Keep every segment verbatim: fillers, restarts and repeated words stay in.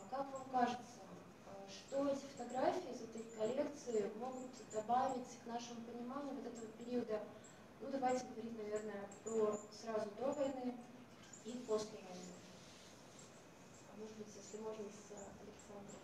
как вам кажется, что эти фотографии из этой коллекции могут добавить к нашему пониманию вот этого периода? Ну, давайте говорить, наверное, про сразу до войны и после войны. А может быть, если можно, с Александром.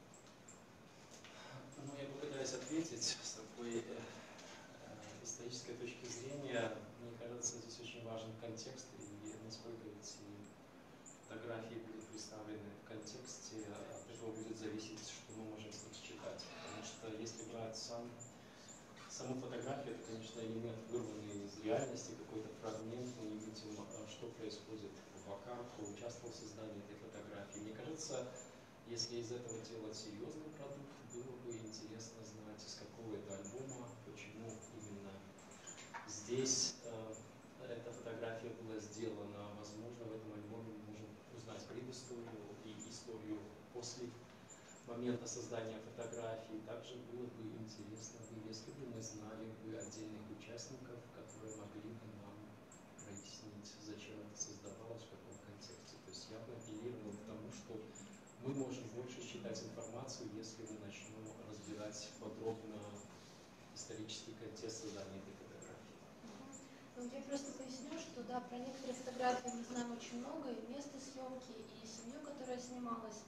Ну, я попытаюсь ответить с такой э, исторической точки зрения. Мне кажется, здесь очень важен контекст, и насколько эти фотографии будут представлены в контексте, от этого будет зависеть, что мы можем с них считать. Потому что если брать сам, саму фотографию, это, конечно, элемент, вырванный из реальности, какой-то фрагмент, мы не видим, что происходит вокруг, кто участвовал в создании этой фотографии. Мне кажется, если из этого делать серьезный продукт, было бы интересно знать, из какого это альбома, почему именно здесь э, эта фотография была сделана. Возможно, в этом альбоме мы можем узнать предысторию и историю после момента создания фотографии. Также было бы интересно, если бы мы знали бы отдельных участников, которые могли бы нам прояснить, зачем это создавалось, в каком контексте. То есть я бы апеллировал к тому, что мы можем больше считать информацию, если мы начнем разбирать подробно исторический контекст создания этой фотографии. Ну, я просто поясню, что да, про некоторые фотографии мы знаем очень много, и место съемки, и семью, которая снималась.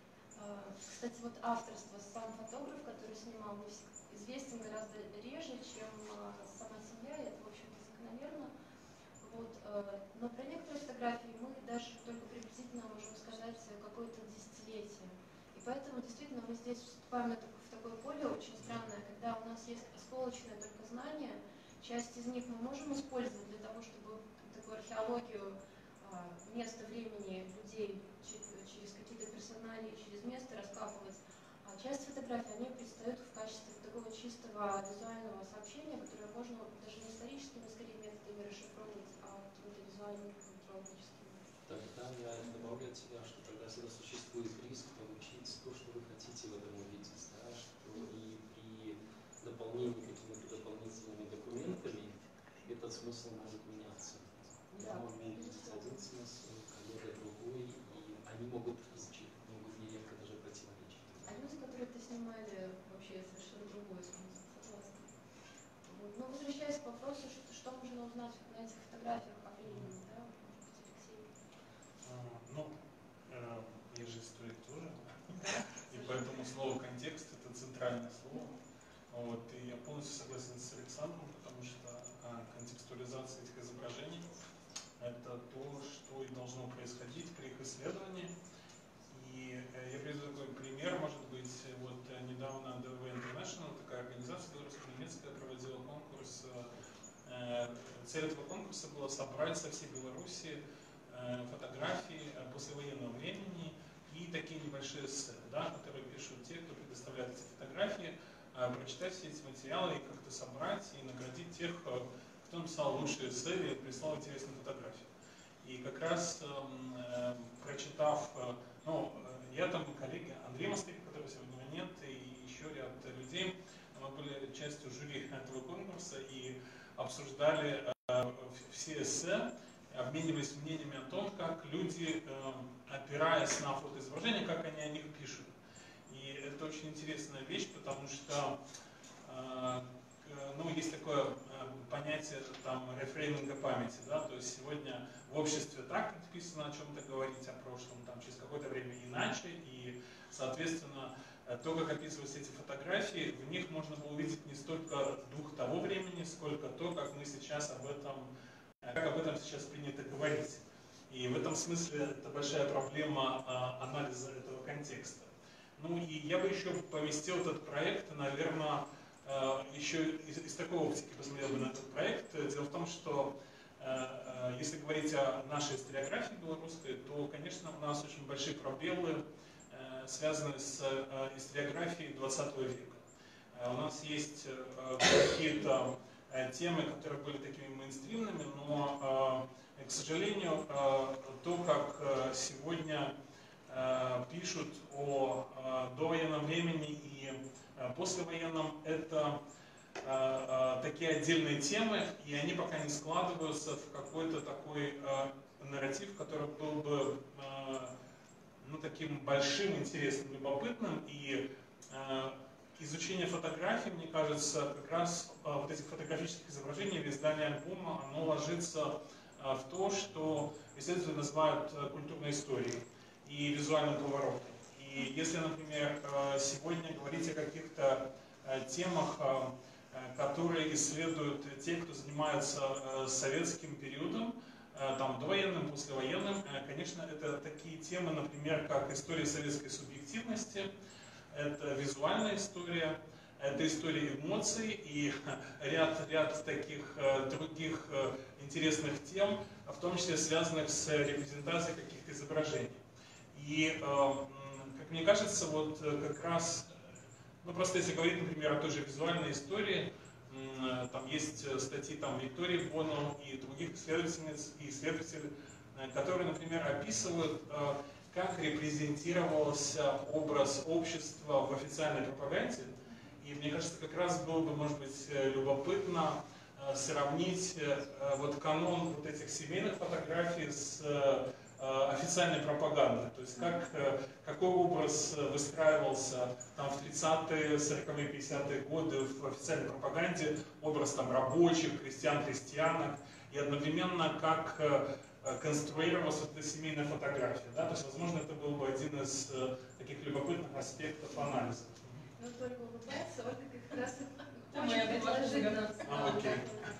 Кстати, вот авторство, сам фотограф, который снимал, известен гораздо реже, чем сама семья, и это, в общем-то, закономерно. Вот. Но про некоторые фотографии мы даже только приблизительно можем сказать какое-то десятилетие. И поэтому действительно мы здесь вступаем в такое поле очень странное, когда у нас есть осколочное только знание, часть из них мы можем использовать для того, чтобы такую археологию места, времени, людей через какие-то персоналии, через место раскапывать. А часть фотографий, они предстают в качестве такого чистого визуального сообщения, которое можно даже не историческими, скорее, методами расшифровывать, а какими-то визуальными, антропологическими. Тогда я добавлю от себя, что тогда всегда существует риск получить то, что вы хотите в этом увидеть, да, что и при дополнении какими-то дополнительными документами этот смысл может меняться. Я могу увидеть один смысл, коллега другой, и они могут, могут нередко даже противоречить. А люди, которые ты снимали, вообще совершенно другой смысл, согласна. Вот. Ну, возвращаясь к вопросу, что, что можно узнать на этих фотографиях о времени, да, может быть, Алексей? А, ну, э, я же историк тоже, и поэтому слово «контекст» — это центральное слово. Вот, и я полностью согласен с Александром, потому что а, контекстуализация этих изображений — это то, что и должно происходить при их исследовании. И э, я приведу такой пример, может быть, вот э, недавно ди ви International, такая организация белорусско-немецкая, проводила конкурс. Э, цель этого конкурса была собрать со всей Беларуси э, фотографии э, послевоенного времени и такие небольшие эссе, да, которые пишут те, кто предоставляет эти фотографии, прочитать все эти материалы и как-то собрать и наградить тех, кто написал лучшие эссе и прислал интересные фотографии. И как раз э, прочитав, э, ну, я там и коллеги, Андрей Москвин, которого сегодня нет, и еще ряд людей, мы были частью жюри этого конкурса и обсуждали э, все эссе, обменивались мнениями о том, как люди, э, опираясь на фотоизображения, как они о них пишут. И это очень интересная вещь, потому что э, ну, есть такое э, понятие там, рефрейминга памяти. Да? То есть сегодня в обществе так предписано о чем-то говорить о прошлом, там, через какое-то время иначе. И, соответственно, то, как описываются эти фотографии, в них можно было увидеть не столько дух того времени, сколько то, как мы сейчас об этом, как об этом сейчас принято говорить. И в этом смысле это большая проблема э, анализа этого контекста. Ну и я бы еще поместил этот проект, наверное, еще из, из такой оптики посмотрел бы на этот проект. Дело в том, что если говорить о нашей историографии белорусской, то, конечно, у нас очень большие пробелы, связанные с историографией двадцатого века. У нас есть какие-то темы, которые были такими мейнстримными, но, к сожалению, то, как сегодня пишут о довоенном времени и послевоенном, это такие отдельные темы, и они пока не складываются в какой-то такой нарратив, который был бы ну, таким большим, интересным, любопытным. И э, изучение фотографий, мне кажется, как раз э, вот этих фотографических изображений в издании альбома, оно ложится э, в то, что исследователи называют э, культурной историей и визуальным поворотом. И если, например, э, сегодня говорить о каких-то э, темах, э, которые исследуют те, кто занимается э, советским периодом, там, довоенным, послевоенным, конечно, это такие темы, например, как история советской субъективности, это визуальная история, это история эмоций и ряд, ряд таких других интересных тем, в том числе связанных с репрезентацией каких-то изображений. И, как мне кажется, вот как раз, ну просто если говорить, например, о той же визуальной истории, там есть статьи там, Виктории Боно и других исследовательниц и исследователей, которые, например, описывают, как репрезентировался образ общества в официальной пропаганде. И мне кажется, как раз было бы, может быть, любопытно сравнить вот канон вот этих семейных фотографий с официальной пропагандой. То есть как, какой образ выстраивался там, в тридцатые, сороковые, пятидесятые годы в официальной пропаганде, образ там, рабочих, крестьян, крестьянок, и одновременно как конструировалась эта семейная фотография. Да? То есть, возможно, это был бы один из таких любопытных аспектов анализа. Ну, только улыбается, Ольга как раз Да, моя предложила. А, окей.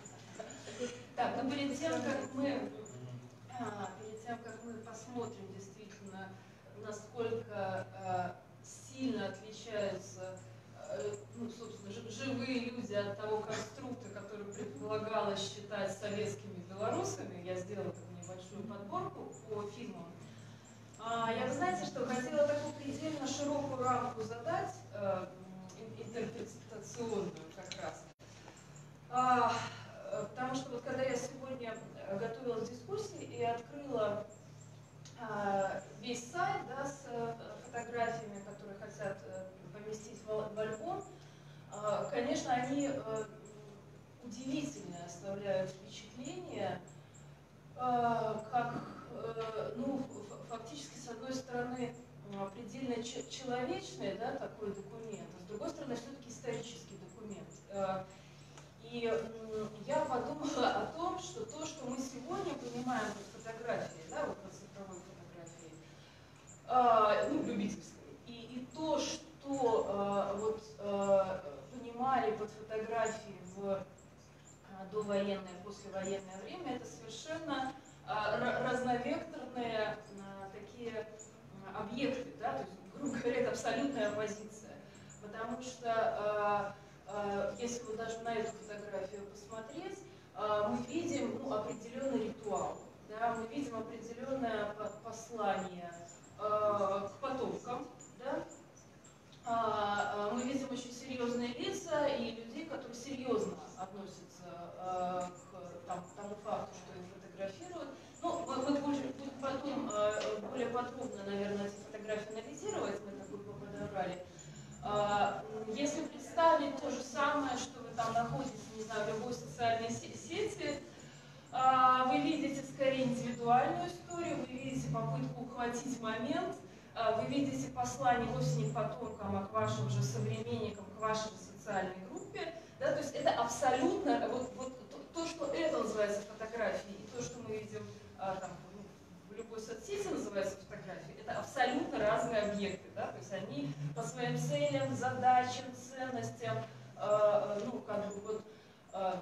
Так, но перед тем, как мы, а, перед тем, как мы посмотрим действительно, насколько а, сильно отличаются, а, ну, собственно, живые люди от того конструкта, который предполагалось считать советскими белорусами, я сделала такую небольшую подборку по фильмам. А, я, вы знаете, что хотела такую предельно широкую рамку задать, э, интерпретационную как раз. А, потому что вот когда я сегодня готовилась к дискуссии и открыла а, весь сайт, да, с фотографиями, которые хотят поместить в, в альбом, а, конечно, они а, удивительно оставляют впечатление, а, как, а, ну, фактически, с одной стороны, предельно человечный, да, такой документ, а с другой стороны, все-таки исторический документ. И я подумала о том, что то, что мы сегодня понимаем под фотографией, да, вот под цифровой фотографией, ну, любительской, и, и то, что вот понимали под фотографией в довоенное, послевоенное время, это совершенно разновекторные такие объекты, да, то есть, грубо говоря, это абсолютная оппозиция. Потому что, э, э, если вот даже на эту фотографию посмотреть, э, мы видим, ну, определенный ритуал, да, мы видим определенное послание э, к потомкам, да, э, мы видим очень серьезные лица и людей, которые серьезно относятся э, к там, тому факту, что их фотографируют. Ну, мы, мы будем, будем потом э, более подробно, наверное, эти фотографии анализировать, мы такую подобрали. Э, если представить то же самое, что вы там находите, не знаю, в любой социальной сети, э, вы видите скорее индивидуальную историю, вы видите попытку ухватить момент, э, вы видите послание вовсе не к потомкам, а к вашим же современникам, к вашей социальной группе. Да, то есть это абсолютно, вот, вот то, то, что это называется фотографией, и то, что мы видим а, там, в любой соцсети называется фотографией, это абсолютно разные объекты, да, то есть они по своим целям, задачам, ценностям, э, ну, как бы вот, э,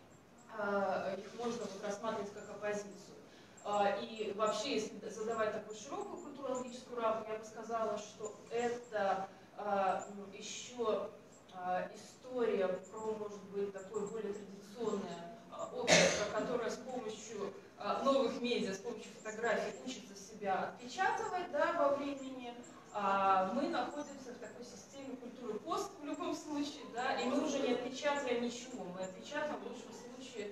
э, их можно вот рассматривать как оппозицию. Э, и вообще, если задавать такую широкую культурологическую рамку, я бы сказала, что это э, еще э, история про, может быть, такое более традиционное э, общество, которое с помощью новых медиа, с помощью фотографий учится себя отпечатывать, да, во времени. А мы находимся в такой системе культуры пост в любом случае, да, и мы уже не отпечатаем ничего, мы отпечатаем в лучшем случае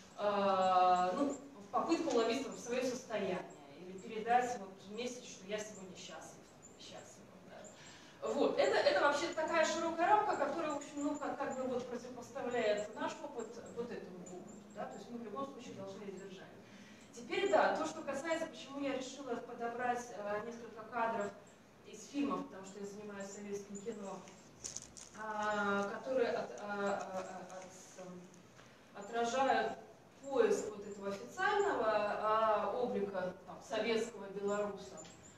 э, ну, попытку уловить в свое состояние или передать вот вместе, что я сегодня счастлив, счастлив, да. Вот, это, это вообще такая широкая рамка, которая, в общем, ну, как, как бы вот противопоставляет наш опыт вот этому опыту, да, то есть мы в любом случае должны ее держать. Теперь да, то, что касается, почему я решила подобрать э, несколько кадров из фильмов, потому что я занимаюсь советским кино, э, которые от, э, от, от, отражают поиск вот этого официального э, облика там, советского белоруса.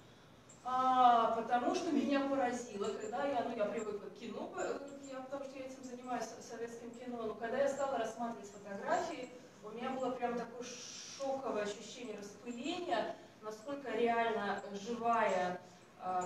А, потому что меня поразило, когда я, ну я привыкла к кино, я, потому что я этим занимаюсь советским кино, но когда я стала рассматривать фотографии, у меня было прям такое шоковое ощущение распыления, насколько реально живая э,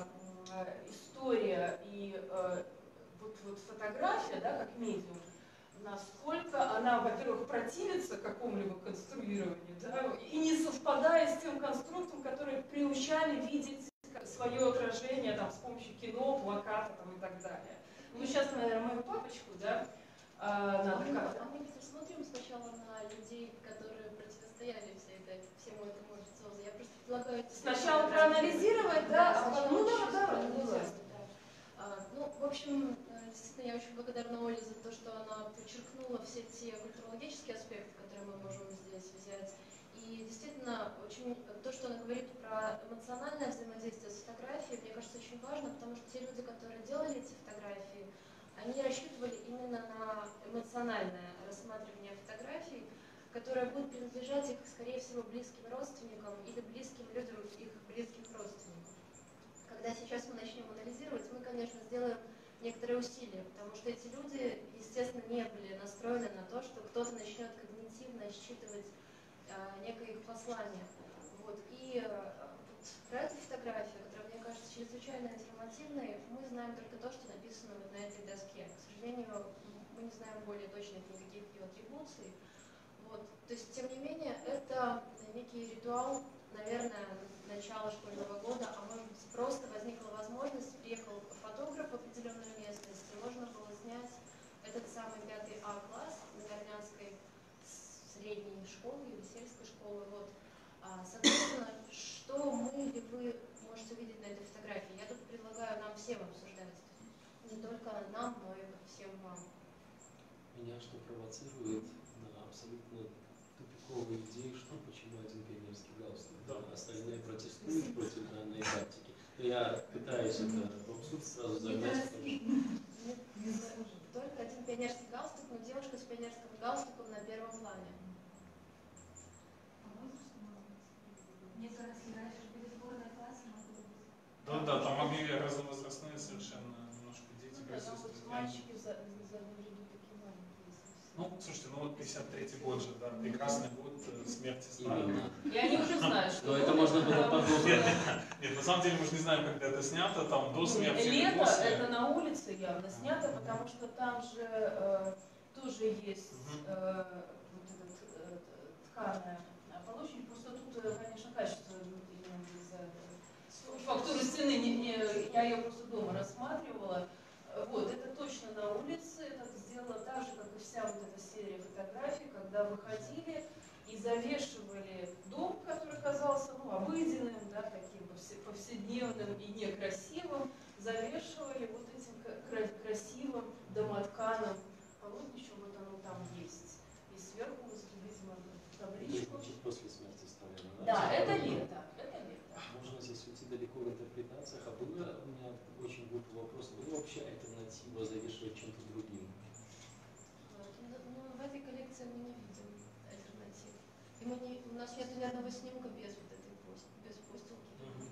история и э, вот, вот фотография, да, как медиум, насколько она, во-первых, противится какому-либо конструированию, да, и не совпадая с тем конструктом, который приучали видеть свое отражение там, с помощью кино, плаката там, и так далее. Ну, сейчас, наверное, мою папочку, да, э, надо как-то... А мы не посмотрим сначала на людей, которые противостояли всей этой, всему этому официозу. Я просто предлагаю... Сначала проанализировать, да, да, а потом... Ну, да, да, да. А, ну, в общем, действительно, я очень благодарна Оле за то, что она подчеркнула все те культурологические аспекты, которые мы можем здесь взять. И действительно, очень, то, что она говорит про эмоциональное взаимодействие с фотографией, мне кажется, очень важно, потому что те люди, которые делали эти фотографии, они рассчитывали именно на эмоциональное рассматривание фотографий, которое будет принадлежать их, скорее всего, близким родственникам или близким людям их близких родственников. Когда сейчас мы начнем анализировать, мы, конечно, сделаем некоторые усилия, потому что эти люди, естественно, не были настроены на то, что кто-то начнет когнитивно считывать некое их послание. Вот. И э, вот про эту фотографию, которая, мне кажется, чрезвычайно информативной, мы знаем только то, что написано вот на этой доске. К сожалению, мы не знаем более точных никаких ее атрибуций. Вот. То есть, тем не менее, это некий ритуал, наверное, начала школьного года, а может быть, просто возникла возможность, приехал фотограф в определенную местность, и можно было снять этот самый пятый А класс Нагорнянской средней школы или сельской школы. Вот. А, соответственно, что мы или вы можете увидеть на этой фотографии? Я тут предлагаю нам всем обсуждать. Не только нам, но и всем вам. Меня что провоцирует на абсолютно тупиковые идеи, что почему один пионерский галстук, да, остальные протестуют против данной тактики. Но я пытаюсь это в абсурд сразу загнать. Только один пионерский галстук, но девушка с пионерским галстуком на первом плане. Мне кажется, раньше были сборные классы, Да, да, там могли разновозрастные совершенно немножко дети Ну, да, там присутствовать. вот мальчики за, за одну ряду такие маленькие. Ну, слушайте, ну вот пятьдесят третий год же, да, прекрасный год смерти Сталина. И они уже знают, что... Но это можно было подумать. Нет, на самом деле мы же не знаем, когда это снято, там до смерти или Лето, после. это на улице явно снято, потому что там же э, тоже есть э, вот этот, э, тканая полощадь. Просто тут, конечно, качество именно из-за фактуры стены, не, не, я ее просто дома рассматривала. Вот, это точно на улице, это сделано так же, как и вся вот эта серия фотографий, когда выходили и завешивали дом, который казался ну, обыденным, да, таким повседневным и некрасивым, завешивали вот этим красивым домотканым полотнищем, вот оно там есть. И сверху, видимо, табличку. После смерти Сталина, да? Да, это лето, это лето. Можно здесь уйти далеко в интерпретациях, а было у меня очень глупый вопрос, была вообще альтернатива завешивать чем-то другим? Ну, в этой коллекции мы не видим альтернатив. И мы не, у нас нет ни одного снимка без вот этой пост, без постилки. Mm-hmm.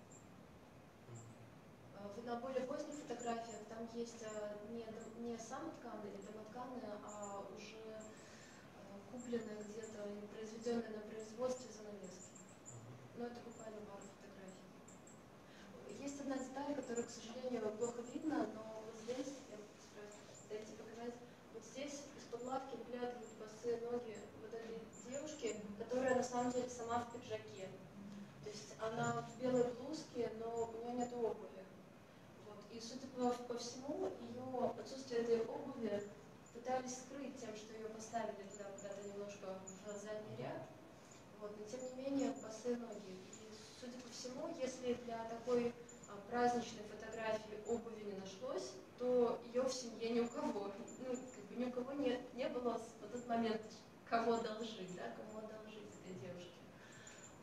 На более поздних фотографиях там есть не, не сам тканый или домотканая, а уже купленная где-то, произведенная на производстве занавески. Но это буквально пару фотографий. Есть одна деталь, которую, к сожалению, плохо видно, но вот здесь, я дайте показать, вот здесь из-под лавки выглядывают босые ноги вот этой девушки, которая на самом деле сама в пиджаке. То есть она в белой блузке, но у нее нет обуви. Вот. И, судя по, по всему, ее отсутствие этой обуви пытались скрыть тем, что ее поставили туда куда-то немножко в задний ряд. Вот. Но тем не менее, босые ноги. И, судя по всему, если для такой а, праздничной фотографии обуви не нашлось, то ее в семье ни у кого, ну, как бы ни у кого не, не было в этот момент кого одолжить, да, кому одолжить этой девушке.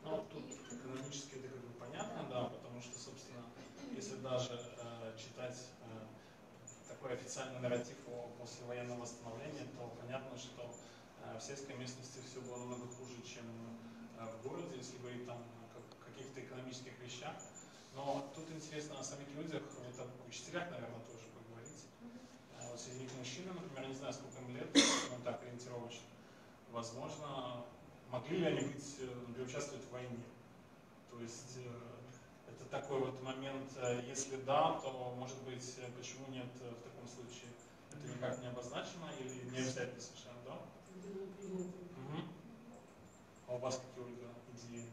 Ну, тут экономически это как бы понятно, да, потому что, собственно, если даже э, читать э, такой официальный нарратив о послевоенном восстановлении, то понятно, что э, в сельской местности все было намного хуже, чем э, в городе, если говорить там о каких-то экономических вещах. Но тут интересно о самих людях, вот об учителях, наверное, тоже поговорить. Э, вот среди них мужчины, например, не знаю, сколько им лет, ну так ориентировочно, возможно, могли ли они быть, например, участвовать в войне? То есть э, это такой вот момент, э, если да, то, может быть, почему нет в таком случае? Это никак не обозначено или не обязательно совершенно, да? Угу. А у вас какие, Ольга, идеи?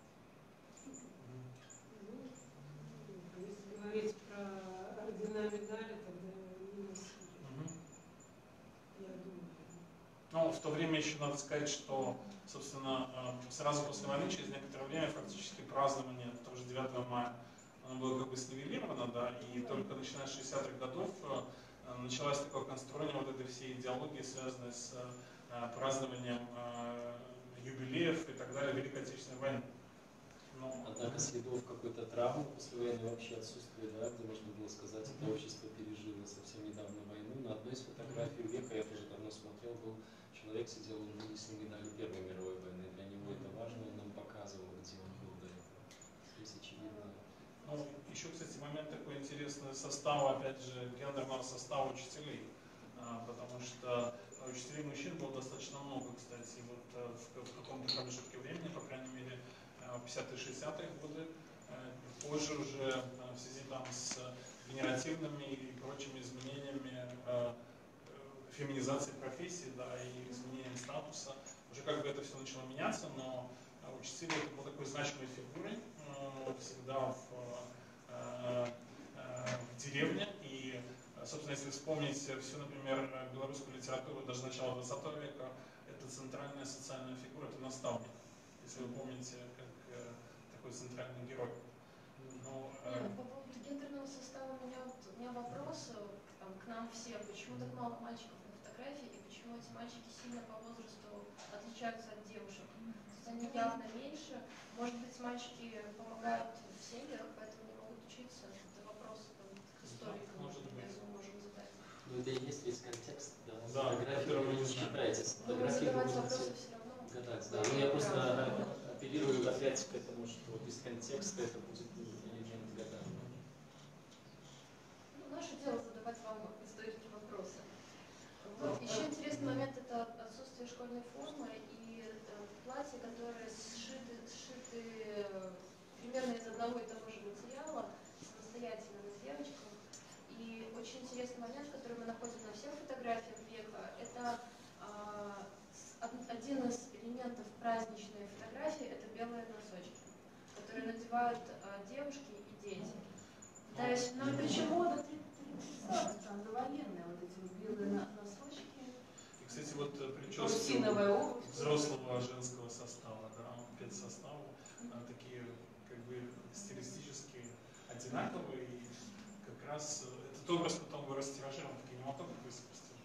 Если говорить про ордена, медали, тогда не насилие. Угу. Я думаю. Ну, в то время еще надо сказать, что, собственно, сразу после войны, через некоторое время, фактически празднование того же девятого мая, оно было как бы снивелировано, да, и только начиная с шестидесятых годов началось такое конструирование вот этой всей идеологии, связанной с празднованием юбилеев и так далее Великой Отечественной войны. Но... Однако следов какой-то травмы после войны вообще отсутствует, да, где можно было сказать, это общество пережило совсем недавно войну. На одной из фотографий века, я тоже давно смотрел, был человек, сидел, он вынесли медаль Первой мировой войны. Для него это важно, он нам показывал, где он был до этого. Здесь очевидно. Ну, еще, кстати, момент такой интересный состава, опять же, гендерного состава учителей. Потому что учителей мужчин было достаточно много, кстати, вот в, в каком-то промежутке времени, по крайней мере, в пятидесятые-шестидесятые годы. Позже уже в связи там с генеративными и прочими изменениями феминизации профессии, да, и изменением статуса, уже как бы это все начало меняться, но учитель это был такой значимой фигурой всегда в, в деревне. И, собственно, если вспомнить всю, например, белорусскую литературу даже начала двадцатого века, это центральная социальная фигура, это наставник. Если вы помните, как э, такой центральный герой. Ну, э... Нет, по поводу гендерного состава у меня, вот, у меня вопрос там, к нам всем. Почему так мало мальчиков на фотографии и почему эти мальчики сильно по возрасту отличаются от девушек? То есть они явно меньше. Может быть, мальчики помогают в семьях, поэтому не могут учиться. Это вопрос там, к историкам, да, может быть. можем задать. Ну, это и есть весь контекст, да, да, фотографии, вы не читаете. С фотографией вы можете все равно. гадать. Да. Ну, я просто апеллирую опять к этому, что без контекста это будет элемент гадания. Ну, наше дело задавать вам историки вопросы. Вот. Еще интересный момент – это отсутствие школьной формы и э, платья, которые сшиты, сшиты примерно из одного и того же материала, самостоятельно на девочках. И очень интересный момент, который мы находим на всех фотографиях века, это э, один из элементов праздничной фотографии – это белые носочки, которые надевают э, девушки и дети. То есть, ну почему до тридцатых там довоенные вот эти вот белые носочки? И, кстати, вот прически взрослого женского состава, да, педсостава, такие как бы стилистически одинаковые, и как раз этот образ потом вы растиражирован в кинематографе искусстве.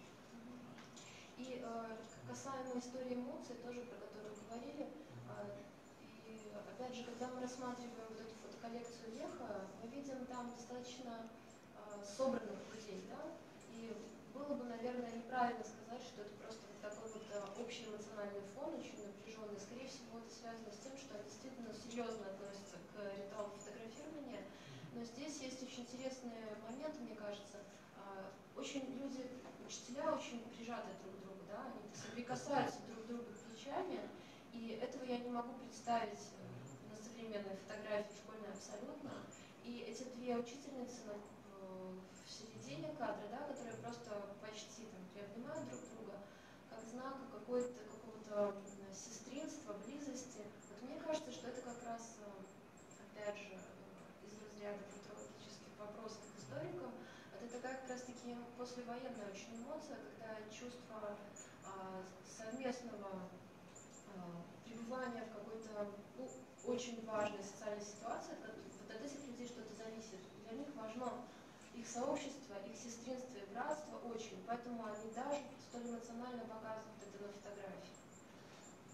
И э, касаемо истории эмоций, тоже про которую говорили, э, и опять же, когда мы рассматриваем вот эту фотоколлекцию Леха, мы видим там достаточно э, собранных людей, да, и было бы, наверное, неправильно сказать, что это просто такой вот э, общий эмоциональный фон, очень напряженный. Скорее всего, это связано с тем, что они действительно серьезно относятся к ритуалу фотографирования. Но здесь есть очень интересный момент, мне кажется. Э, очень люди, учителя очень прижаты друг к другу, да, они соприкасаются друг к другу плечами, и этого я не могу представить на современной фотографии школьной абсолютно. И эти две учительницы на, в середине кадра, да, которые просто почти там приобнимают друг друга, как знак какой-то какого-то сестринства, близости. Вот мне кажется, что это как раз, опять же, из разряда футурологических вопросов к историкам, это как раз таки послевоенная очень эмоция, когда чувство а, совместного а, пребывания в какой-то ну, очень важной социальной ситуации, от, вот от этих людей что-то зависит. Для них важно их сообщество, их сестринство и братство очень, поэтому они даже столь эмоционально показывают это на фотографии.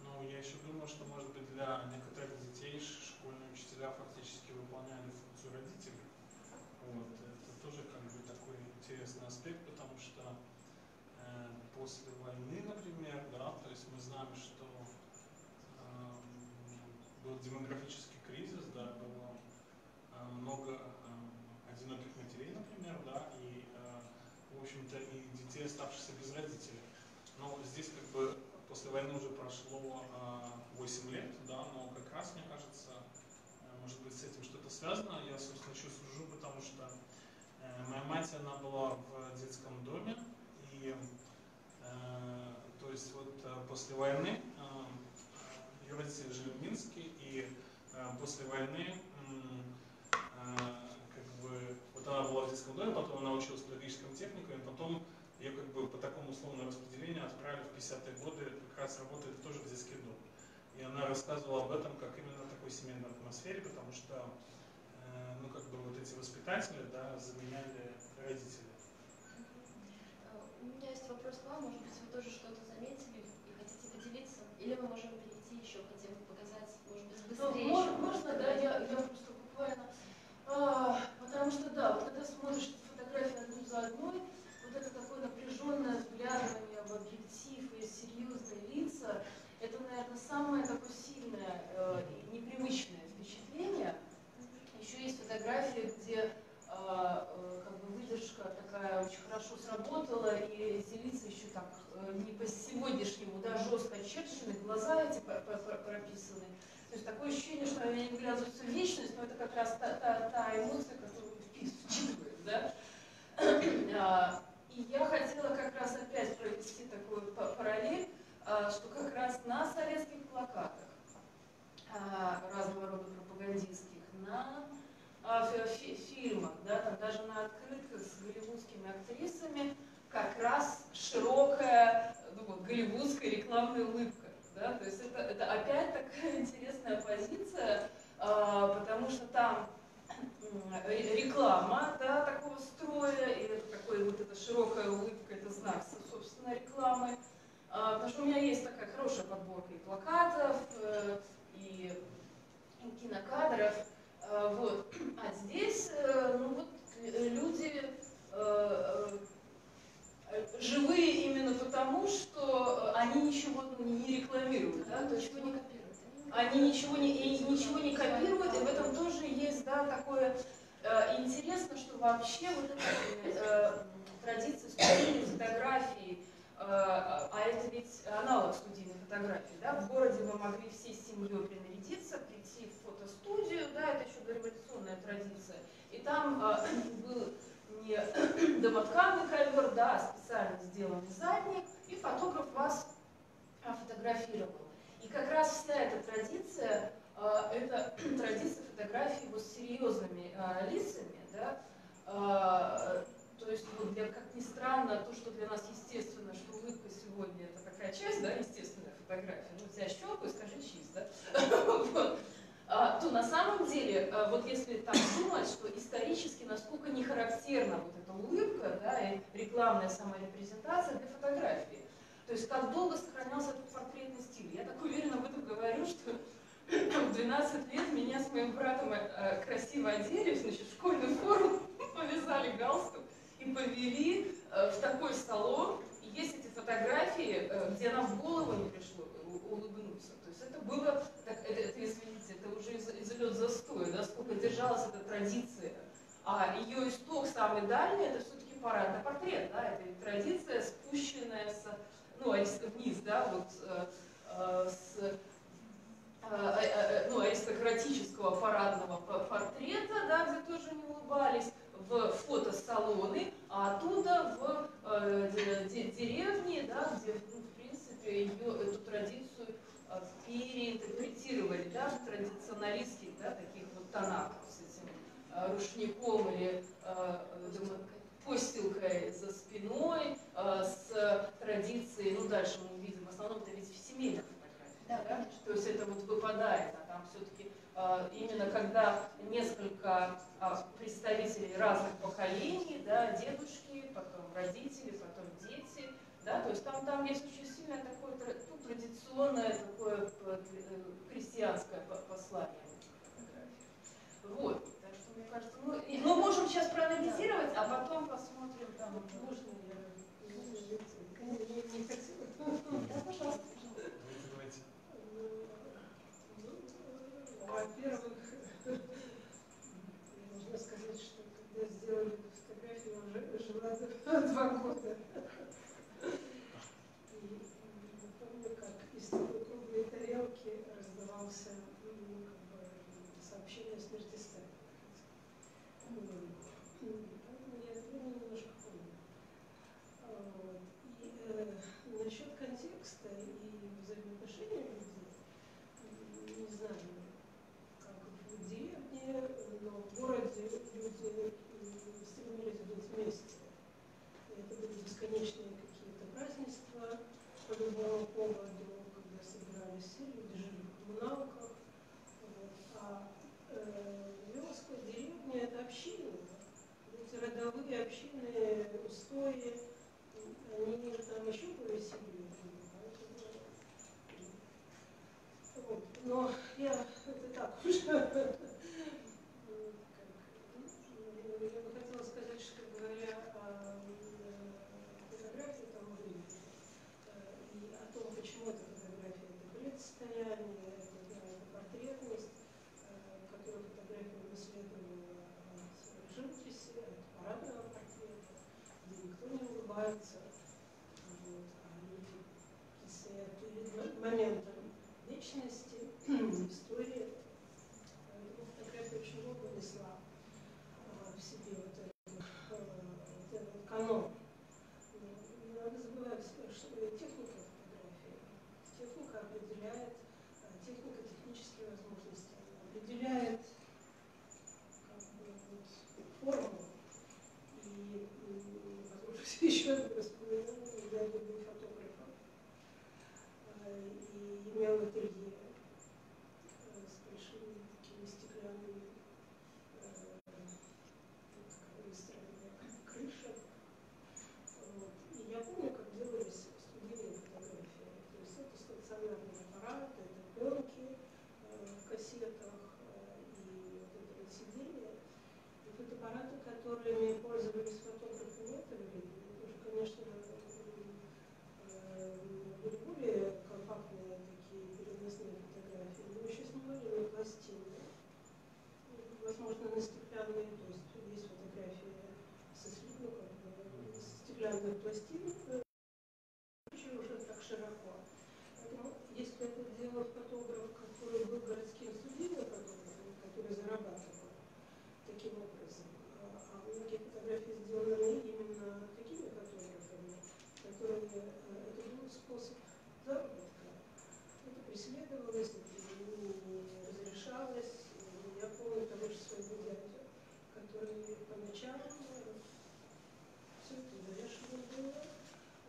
Ну, я еще думаю, что, может быть, для некоторых детей школьные учителя фактически выполняли функцию родителей. Вот. Это тоже как бы такой интересный аспект, потому что э, после войны, например, да, то есть мы знаем, что э, был демографический кризис, да, было э, много э, одиноких матерей, например, да, и, э, в общем-то, и детей, оставшихся без родителей. Но здесь как бы после войны уже прошло восемь лет, да, но как раз, мне кажется, может быть, с этим что-то связано. Я, собственно, еще сужу, потому что э, моя мать, она была в детском доме, и э, то есть вот после войны э, ее родители жили в Минске, и э, после войны э, как бы вот она была в детском доме, потом она училась в педагогическом техникуме, потом ее как бы по такому условному распределению отправили в пятидесятые годы как раз работать тоже в детский дом. И она рассказывала об этом как именно в такой семейной атмосфере, потому что э, ну как бы вот эти воспитатели, да, заменяли родителей. У меня есть вопрос к вам, может быть, вы тоже что-то заметили и хотите поделиться? Или мы можем перейти еще, хотим показать, может быть, быстрее? Ну, можно, можно, да, я, я просто буквально, а, потому что, да, вот когда смотришь фотографии одну за одной, вот это такое напряженное взглядывание в объектив и серьезные лица, это, наверное, самое такое сильное, э, непривычное впечатление. Еще есть фотографии, где э, э, как бы выдержка такая очень хорошо сработала, и эти лица еще так э, не по-сегодняшнему, да, жестко очерчены, глаза эти прописаны. То есть такое ощущение, что они не вглядываются в вечность, но это как раз та, та, та эмоция, которую вписывают, да. И я хотела как раз опять провести такую параллель, что как раз на советских плакатах, разного рода пропагандистских, на фильмах, да, там даже на открытках с голливудскими актрисами, как раз широкая, ну, вот, голливудская рекламная улыбка. Да? То есть это, это опять такая интересная позиция, потому что там реклама, да, такого строя, и это такой вот эта широкая улыбка, это знак, собственно, рекламы. А, потому что у меня есть такая хорошая подборка и плакатов, э, и, и кинокадров. А, вот. А здесь, э, ну вот, люди э, э, живые именно потому, что они ничего не рекламируют, да, то есть ничего не копируют. Они ничего не, и ничего не копируют, и в этом тоже есть, да, такое э, интересно, что вообще вот эта э, традиция студийной фотографии, э, а это ведь аналог студийной фотографии, да, в городе вы могли всей семьей принарядиться, прийти в фотостудию, да, это еще дореволюционная традиция, и там э, был не домотканный ковер, да, а специально сделанный задник, и фотограф вас фотографировал. И как раз вся эта традиция, э, это традиция фотографии вот с серьезными э, лицами, да, э, то есть, вот для, как ни странно, то, что для нас естественно, что улыбка сегодня это такая часть, да, естественная фотография, ну, тебя щелку и скажи чиз, да, вот. а, то на самом деле, а, вот если так думать, что исторически насколько не характерна вот эта улыбка, да, и рекламная саморепрезентация для фотографии. То есть как долго сохранялся этот портретный стиль. Я так уверенно об этом говорю, что в двенадцать лет меня с моим братом э, красиво одели, значит, в школьную форму, повязали галстук и повели э, в такой салон. И есть эти фотографии, э, где нам в голову не пришло улыбнуться. То есть это было, так, это, это, извините, это уже из, излет застоя, да, сколько держалась эта традиция. А ее исток самый дальний, это все-таки парадный портрет, да, это традиция, спущенная с, ну, вниз, да, вот э, э, с э, э, э, ну, аристократического парадного портрета, да, где тоже не улыбались, в фотосалоны, а оттуда в э, деревни, да, где, ну, в принципе, ее, эту традицию э, переинтерпретировали, да, в традиционалистских, да, таких вот тонах, с этим э, рушником или э, постилкой за спиной, э, с традицией, ну, дальше мы увидим, в основном это ведь в семейных фотографиях, да, да? То есть это вот выпадает, а там все-таки э, именно когда несколько э, представителей разных поколений, да, дедушки, потом родители, потом дети, Да? То есть там, там есть очень сильное такое ну, традиционное такое крестьянское послание в этих фотографиях. Вот. Так что мне кажется, ну, и, ну можем сейчас проанализировать, а потом посмотрим там. Можно я не, не хотела? Да, пожалуйста. Давайте, давайте. Ну, во-первых, я должна сказать, что когда сделали эту фотографию, я уже жила два года. И я помню, как из такой круглой тарелки раздавался ну, как бы, сообщение о смерти Сталина. Поэтому я это немножко помню. Вот. И э, насчет контекста и взаимоотношений людей, не знаю, как в деревне, но в городе люди стремились быть вместе. И это были бесконечные какие-то празднества по любому поводу, когда собирались все, люди жили в коммуналках. Вот. А э, вёска, деревня – это община. Эти родовые общинные устои, они там еще повеселее. Вот. Но я это так уже. Я бы хотела сказать, что говоря о фотографии того времени и о том, почему эта фотография это предстояние, это портретность, которую фотография наследовала от живописи, от парадного портрета, где никто не улыбается, вот, а люди стоят перед моментом вечности, истории. Поэтому фотография очень много несла в себе вот этот, вот этот канон. Не надо забывать, что техника фотографии, техника определяет, техника технические возможности, определяет как бы, вот, форму. И, возможно, еще одно воспоминание, я был фотографом и имел ателье с большими такими стеклянными выстроенными крышами. Вот. И я помню, как делались студийные фотографии. То есть это стационарный аппарат, это пленки в кассетах и вот это вот сиденье. И фотоаппараты, которыми пользовались фотографы этого времени, тоже, конечно, были более компактные такие переносные фотографии, но еще снимали на пластины. Возможно, на стеклянные, то есть есть фотографии со ну, как бы, стеклянных пластин, уже так широко. Поэтому, если это делал фотограф, который был городским студийным фотографом, который зарабатывал таким образом, а многие фотографии сделаны именно такими фотографами, которые это был способ заработка. Это преследовалось, это не разрешалось. Я помню того же своего дядю, который по ночам все это завешено было.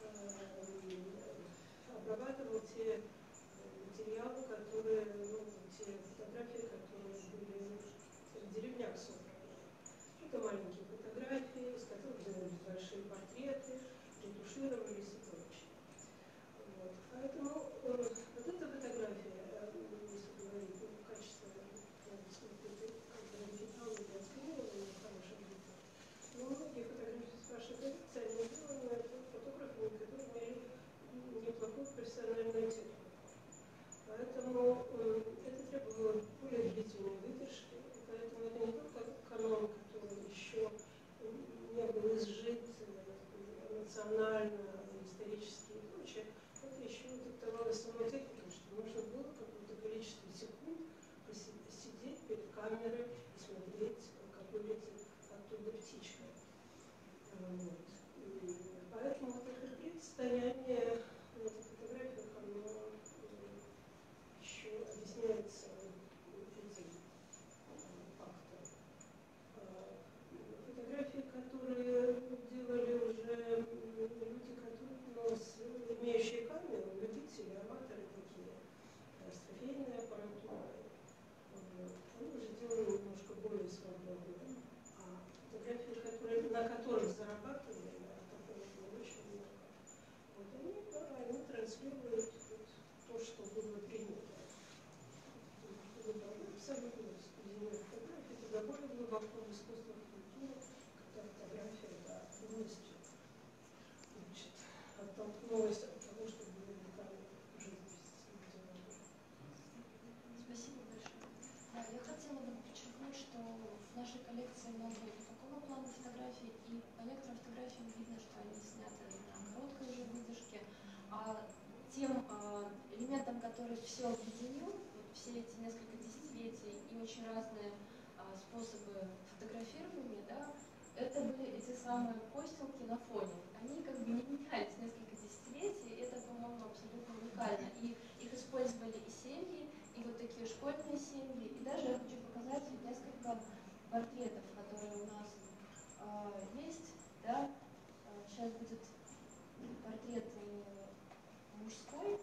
тем э, элементом, который все объединил, вот все эти несколько десятилетий и очень разные э, способы фотографирования, да, это были эти самые постилки на фоне. Они как бы не менялись несколько десятилетий, и это, по-моему, абсолютно уникально. И их использовали и семьи, и вот такие школьные семьи, и даже я хочу показать несколько портретов, которые у нас э, есть, да. Э, сейчас будет портрет э, мужской.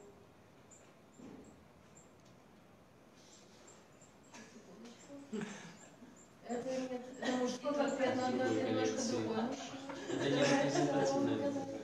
Это, нет, это мужской портрет, но это немножко другой мужчина. Это не репрезентативная фотография.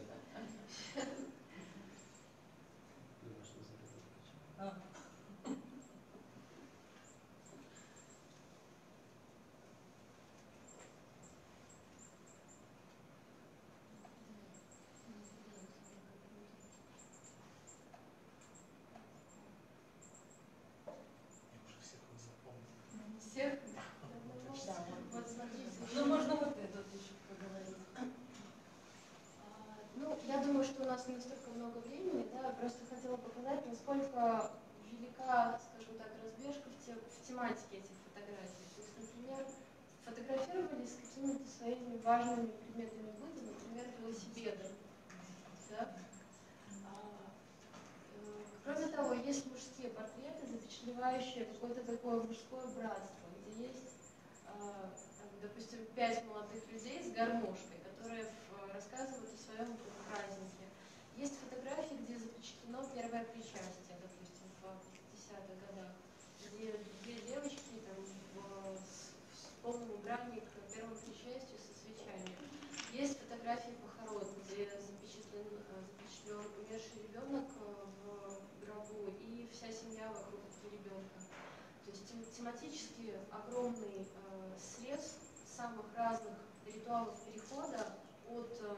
Всех? Вот смотрите. Ну, можно вот этот еще поговорить. А, ну, я думаю, что у нас не настолько много времени, да, я просто хотела показать, насколько велика, скажем так, разбежка в, те, в тематике этих фотографий. То есть, например, фотографировались с какими-то своими важными предметами быта, например, велосипеды. Да? А, э, кроме того, есть мужские портреты, запечатлевающие какое-то такое мужское братство, где есть, э, допустим, пять молодых людей с гармошкой, которые в, рассказывают о своем празднике. Есть фотографии, где запечатлено первое причастие, допустим, в пятидесятых годах, где две девочки там, в, с, с полным убранием к первому причастию со свечами. Есть фотографии похорон, где запечатлен, запечатлен умерший ребенок в гробу и вся семья вокруг этого ребенка. То есть тем, тематически огромный э, срез самых разных ритуалов перехода от э,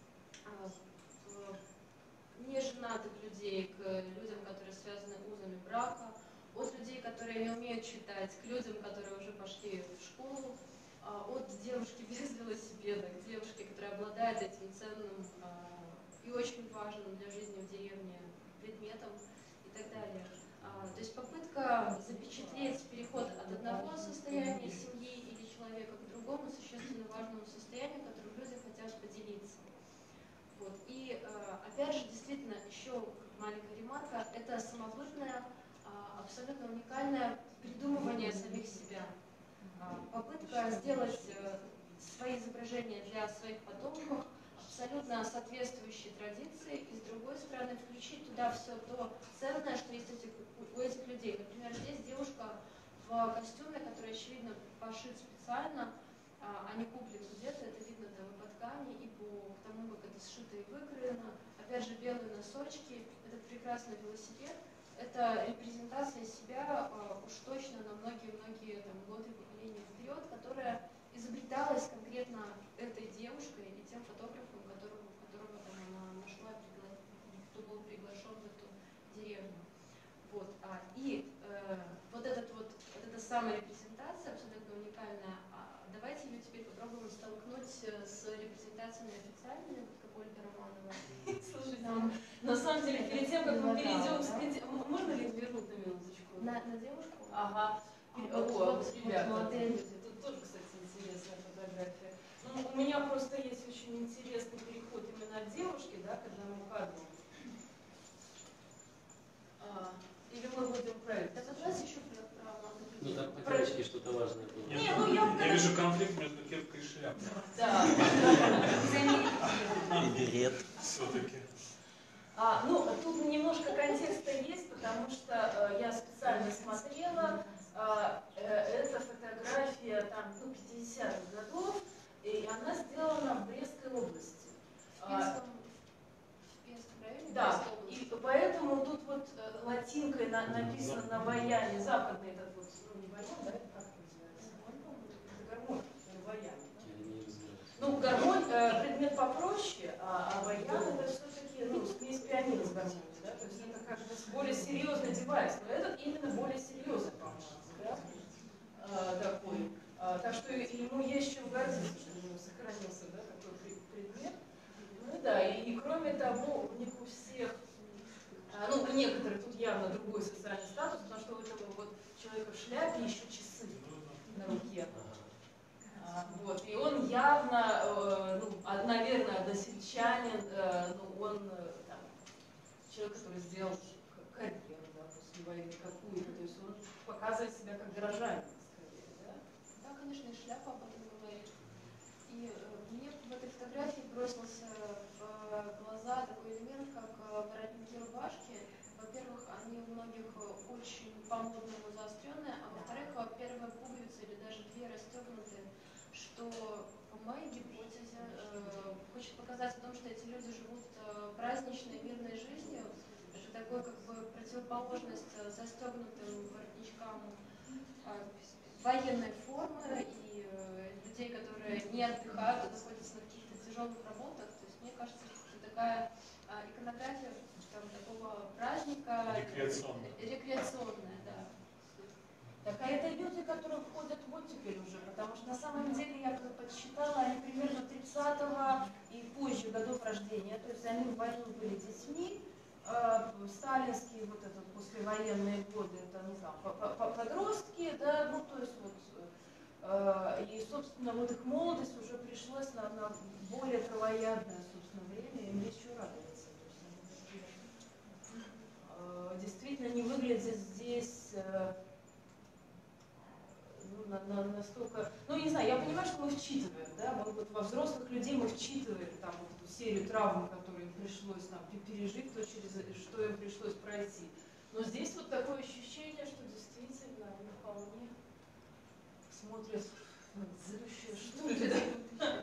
э, неженатых людей к людям, которые связаны узами брака, от людей, которые не умеют читать, к людям, которые уже пошли в школу, э, от девушки без велосипеда к девушке, которая обладает этим ценным э, и очень важным для жизни в деревне предметом и так далее. Э, то есть попытка запечатлеть переход от одного состояния семьи или человека к другому существенно важному состоянию, которым люди хотят поделиться. Вот. И э, опять же, действительно, еще маленькая ремарка, это самобытное, э, абсолютно уникальное придумывание самих себя. Э, попытка сделать э, свои изображения для своих потомков абсолютно соответствующие традиции, и с другой стороны включить туда все то ценное, что есть этих, у этих людей. Например, здесь девушка в костюме, который, очевидно, пошит специально, а не куплен где-то, это видно там и по ткани, и по тому, как это сшито и выкроено. Опять же, белые носочки, этот прекрасный велосипед, это репрезентация себя уж точно на многие-многие годы и поколения вперед, которая изобреталась конкретно этой девушкой и тем фотографом, которого, которого там, она нашла, кто был приглашен в эту деревню. Вот. А, и э, вот, этот вот, вот эта самая репрезентация, абсолютно уникальная, а давайте ее теперь попробуем столкнуть с репрезентациями официальными, как Ольга Романова. Слушайте, там, на самом деле, перед тем, как мы перейдем, сказать, можно ли вернуть на минуточку? На, на девушку? Ага. Вот, О, вот, вот, ребята, вот, тут тоже, кстати, интересная фотография. Ну, у меня просто есть очень интересный переход именно от девушки, да, к одному кадру. А, или мы будем править? Да как раз еще про, про молодых Ну людей. там по девочке что-то важное было. Не, ну я, Я вижу конфликт между кепкой и шляпой. Да. И берет. Все-таки. А, ну, тут немножко контекста есть, потому что э, я специально смотрела, э, э, это фотография там, ну, пятидесятых годов, и она сделана в Брестской области. В Пенском, в Пенском районе? Да, и поэтому тут вот э, латинкой на, написано на баяне, западный этот вот, ну не баян, да, как это называется? Это гармонь, не баян. Я не разбираюсь. Ну, гармонь, э, предмет попроще, а, а баян это все-таки, ну, смесь пианино с гармонией, да, то есть это как бы более серьезный девайс, но этот именно более серьезный, по-моему, да, а, такой. А, так что ему есть чем гордиться, что у него сохранился, да, такой предмет. Ну да, и, и кроме того, у них у всех, а, англичанин, э, ну, он э, там, человек, который сделал карьеру, да, после войны какую-то, то есть он показывает себя как горожанин, скорее, да? Да, конечно, и шляпа об этом говорит. И э, мне в этой фотографии бросился в глаза такой элемент, как э, воротники рубашки. Во-первых, они у многих очень по-модному заостренные, а во-вторых, первая пуговица или даже две расстегнуты, что по моей гипотезе э, хочет показать о том, что эти люди живут э, праздничной, мирной жизнью. Это такой как бы противоположность застегнутым воротничкам э, военной формы и э, людей, которые не отдыхают, а находятся на каких-то тяжелых работах. То есть мне кажется, что такая э, иконография там, такого праздника Рекреационная. Рекреационная, да. Так, а это люди, которые входят в оттепель уже, потому что на самом деле, я когда подсчитала, они примерно тридцатого и позже годов рождения, то есть они в войну были детьми, э, сталинские вот это послевоенные годы, это, не знаю, подростки, да, ну, то есть вот, э, и, собственно, вот их молодость уже пришлась на, на более травоядное, собственно, время, им есть что радоваться. То есть, э, действительно не выглядит здесь... Э, Ну, на, на, настолько, ну не знаю, я понимаю, что мы вчитываем, да, вот, вот во взрослых людей мы вчитываем там вот эту серию травм, которые им пришлось там пережить, то через что им пришлось пройти. Но здесь вот такое ощущение, что действительно они вполне смотрят на злющее что ли.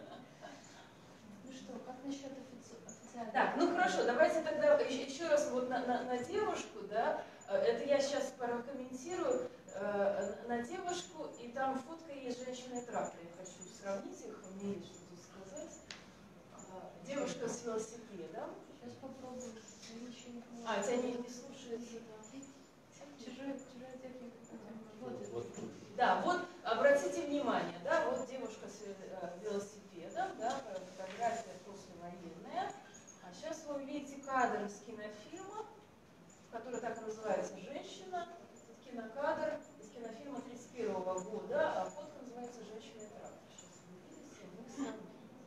Ну что, как насчет официального? Так, ну хорошо, давайте тогда еще, еще раз вот на, на, на девушку, да, это я сейчас прокомментирую. На девушку, и там фотка есть женщины и трактор. Я хочу сравнить их, мне есть что тут сказать. Девушка с велосипедом. Сейчас попробую. А, тебя не, не слушается. Чужая, чужая техника. Вот, Вот. Да, вот обратите внимание, да, вот девушка с велосипедом, да, фотография послевоенная. А сейчас вы увидите кадр из кинофильма, который так и называется «Женщина». Кинокадр из кинофильма тридцать первого года, а фотка называется «Женщина и трактор». Сейчас вы видите, мы сами.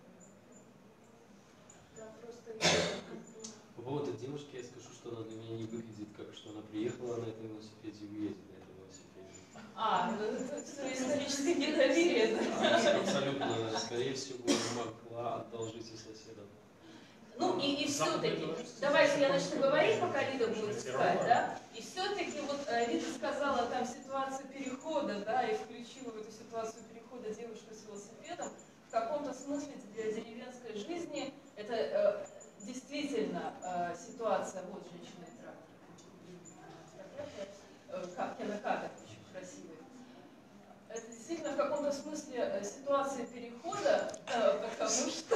Да, просто... По поводу девушки я скажу, что она для меня не выглядит как, что она приехала на этом велосипеде и уедет на этом велосипеде. А, ну это историческое недоверие. Абсолютно, скорее всего, могла одолжить и соседа. Ну и, и все-таки, давайте я начну говорить, пока Лида будет искать, да? И все-таки вот Лида сказала там ситуацию перехода, да, и включила в эту ситуацию перехода девушку с велосипедом. В каком-то смысле для деревенской жизни это э, действительно э, ситуация, вот женщина и трактор. Э, как кинокадр очень красивый. Это действительно в каком-то смысле ситуация перехода, э, потому что...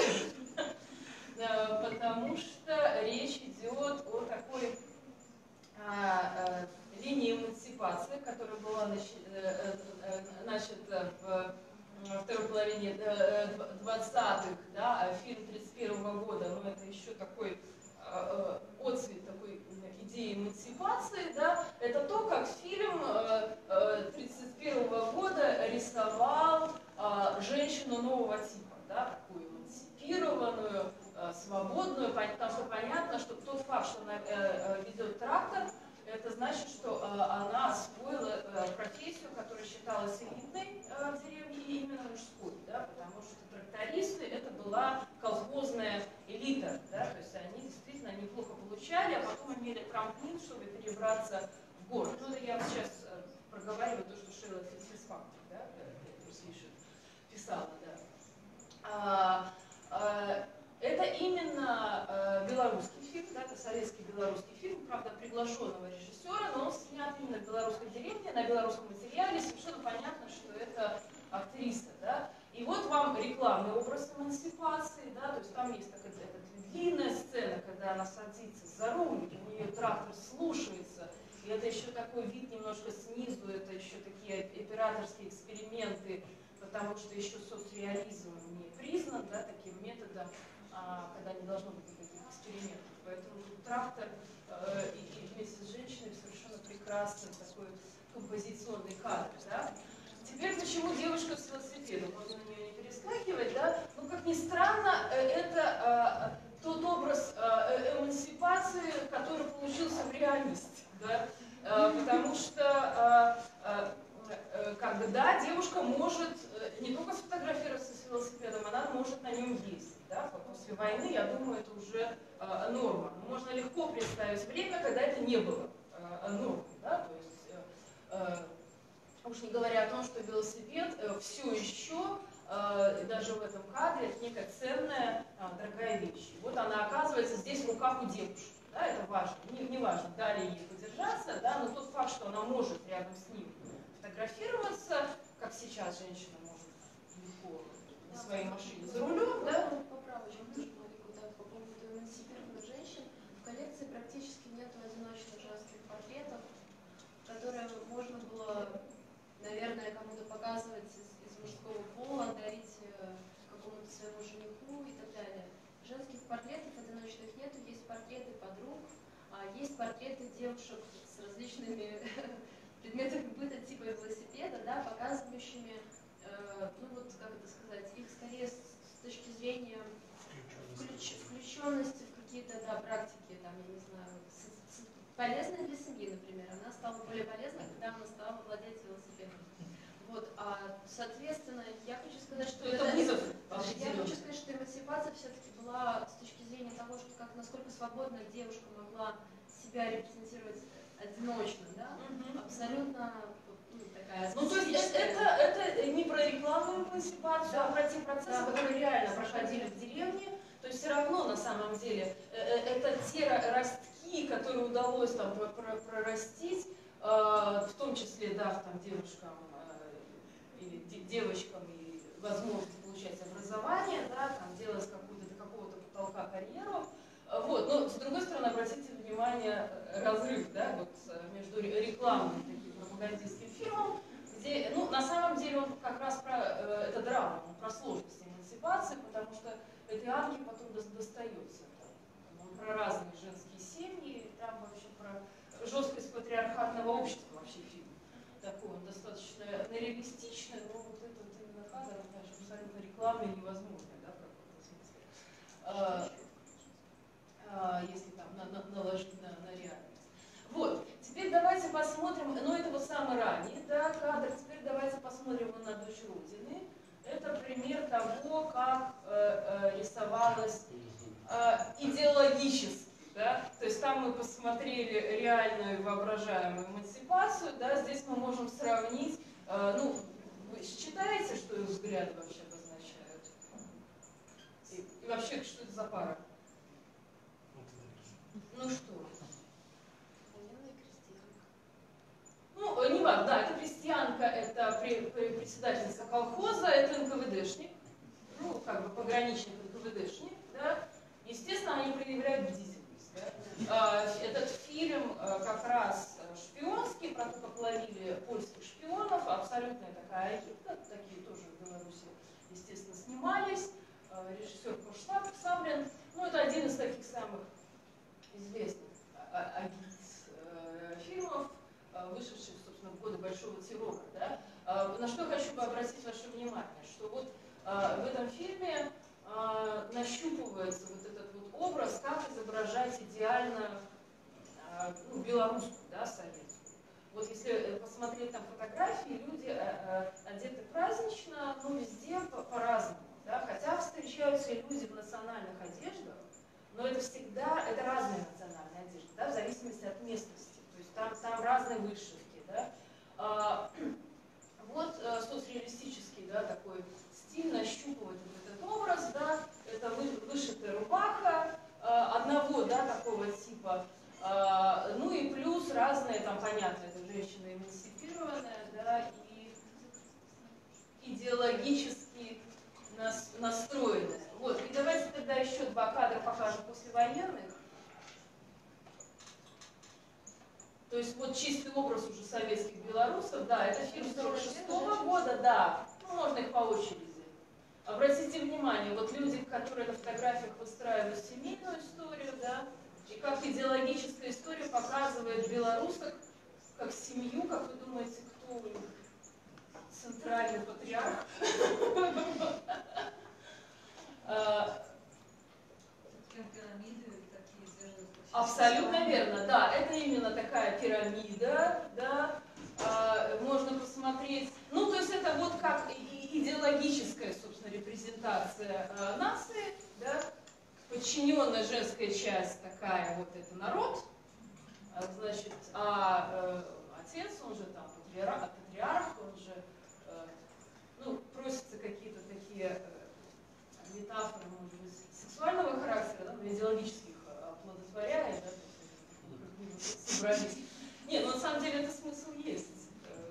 Потому что речь идет о такой а, а, линии эмансипации, которая была начата в второй половине двадцатых, да, фильм тридцать первого года, но это еще такой а, отцвет такой идеи эмансипации, да, это то, как фильм тридцать первого года рисовал а, женщину нового типа, да, такую эмансипированную, свободную, потому что понятно, что тот факт, что она э, ведет трактор, это значит, что э, она освоила э, профессию, которая считалась элитной э, в деревне, и именно мужской, да, потому что трактористы это была колхозная элита, да, то есть они действительно неплохо получали, а потом имели трамплин, чтобы перебраться в город. Ну, это я сейчас э, проговариваю то, что Шейла Фицфактор, да, писала, да. А, а, Это именно э, белорусский фильм, да, это советский белорусский фильм, правда, приглашенного режиссера, но он снят именно в белорусской деревне, на белорусском материале, совершенно понятно, что это актриса, да. И вот вам рекламный образ эмансипации, да, то есть там есть такая, такая длинная сцена, когда она садится за руль, у нее трактор слушается, и это еще такой вид немножко снизу, это еще такие операторские эксперименты, потому что еще соцреализм не признан, да, таким методом, когда не должно быть никаких экспериментов. Поэтому трактор э, и, и вместе с женщиной совершенно прекрасный такой композиционный кадр. Да? Теперь почему девушка с велосипедом? Можно на нее не перескакивать, да? Ну, как ни странно, это тот образ э, эмансипации, который получился в реальности, да? э, потому что э, э, как бы, да, девушка может э, не только сфотографироваться с велосипедом, она может на нем ездить. Да? После войны, я думаю, это уже э, норма. Можно легко представить время, когда это не было э, нормой. Да? То есть, э, э, уж не говоря о том, что велосипед э, все еще Uh, даже в этом кадре это некая ценная, uh, дорогая вещь. Вот она оказывается здесь в руках у девушки. Да, это важно. Не, не важно, дали ей подержаться, да, но тот факт, что она может рядом с ним фотографироваться, как сейчас женщина может легко на своей машине за рулем, да? Поправочку тоже Марику, да, по поводу эмансипированных женщин. В коллекции практически нет одиночных женских портретов, которые можно было, наверное, кому-то показывать мужского пола, дарить какому-то своему жениху и так далее. Женских портретов одиночных нету, есть портреты подруг, а есть портреты девушек с различными предметами быта типа велосипеда, да, показывающими, э, ну вот, как это сказать, их скорее с, с точки зрения включ, включенности в какие-то, да, практики, там, я не знаю, с, с, полезные для семьи, например. Она стала более полезной, когда она стала владеть велосипедом. Вот, а, соответственно, я хочу сказать, что это вызов. Я хочу сказать, что эмансипация все-таки была с точки зрения того, что как насколько свободно девушка могла себя репрезентировать одиночно, да, mm-hmm. абсолютно ну, такая. Ну то есть это, это не про рекламную эмансипацию, да, а про те процессы, да, которые реально проходили в деревне. То есть все равно на самом деле это те ростки, которые удалось там прорастить, в том числе, да, там девушкам или девочкам и возможность получать образование, да, там, делать какую-то до какого-то потолка карьеру. Вот. Но, с другой стороны, обратите внимание, разрыв, да, вот, между рекламным таким пропагандистским фильмом, где, ну, на самом деле он как раз про, это драма, про сложность эмансипации, потому что этой Анге потом достается. Там, про разные женские семьи, там вообще про жесткость патриархатного общества вообще фильм. Такой он достаточно реалистичный, но вот этот именно кадр, конечно, абсолютно рекламный и невозможный, да, в каком-то смысле. А, а, если там на, на, наложить на, на реальность. Вот, теперь давайте посмотрим, ну это вот самый ранний, да, кадр, теперь давайте посмотрим на «Дочь Родины». Это пример того, как э, э, рисовалось э, идеологически. Да? То есть там мы посмотрели реальную воображаемую эмансипацию, да? Здесь мы можем сравнить, э, ну, вы считаете, что их взгляды вообще обозначают? И, и вообще, что это за пара? Ну что? Ну, не важно, да, это крестьянка, это председательница колхоза, это эн ка вэ дэшник, ну, как бы пограничник эн ка вэ дэшник, да? Естественно, они проявляют бдительность. Этот фильм как раз шпионский, про то, как ловили польских шпионов, абсолютная такая агитка, такие тоже в Беларуси, естественно, снимались. Режиссер Курштадт Саблин, ну это один из таких самых известных агит-фильмов, вышедших, собственно, в годы Большого террора. Да? На что я хочу бы обратить ваше внимание, что вот в этом фильме нащупывается вот этот вот образ, как изображать идеально ну, белорусскую, да, советскую. Вот если посмотреть там фотографии, люди одеты празднично, но везде по-разному. Да? Хотя встречаются и люди в национальных одеждах, но это всегда, это разные национальные одежды, да, в зависимости от местности. То есть там, там разные вышивки. Да? А, вот а, соцреалистический, да, такой стиль нащупывает этот образ, да, это вы, вышитая рубаха а, одного, да, такого типа, а, ну и плюс разные, там, понятно, это женщина эмансипированная, да, и идеологически нас, настроенная. Вот, и давайте тогда еще два кадра покажем послевоенных. То есть вот чистый образ уже советских белорусов, да, это фильм сорок шестого года, да, ну можно их по очереди. Обратите внимание, вот люди, которые на фотографиях выстраивают семейную историю, да, и как идеологическая история показывает белорусов как семью, как вы думаете, кто центральный патриарх? Абсолютно верно, да, это именно такая пирамида, да, э, можно посмотреть, ну, то есть это вот как идеологическая, собственно, репрезентация э, нации, да, подчиненная женская часть такая, вот это народ, значит, а э, отец, он же там патриарх, патриарх он же, э, ну, просятся какие-то такие э, метафоры, может быть, сексуального характера, да, но идеологических оплодотворяет, да, собрались. Нет, ну на самом деле это смысл есть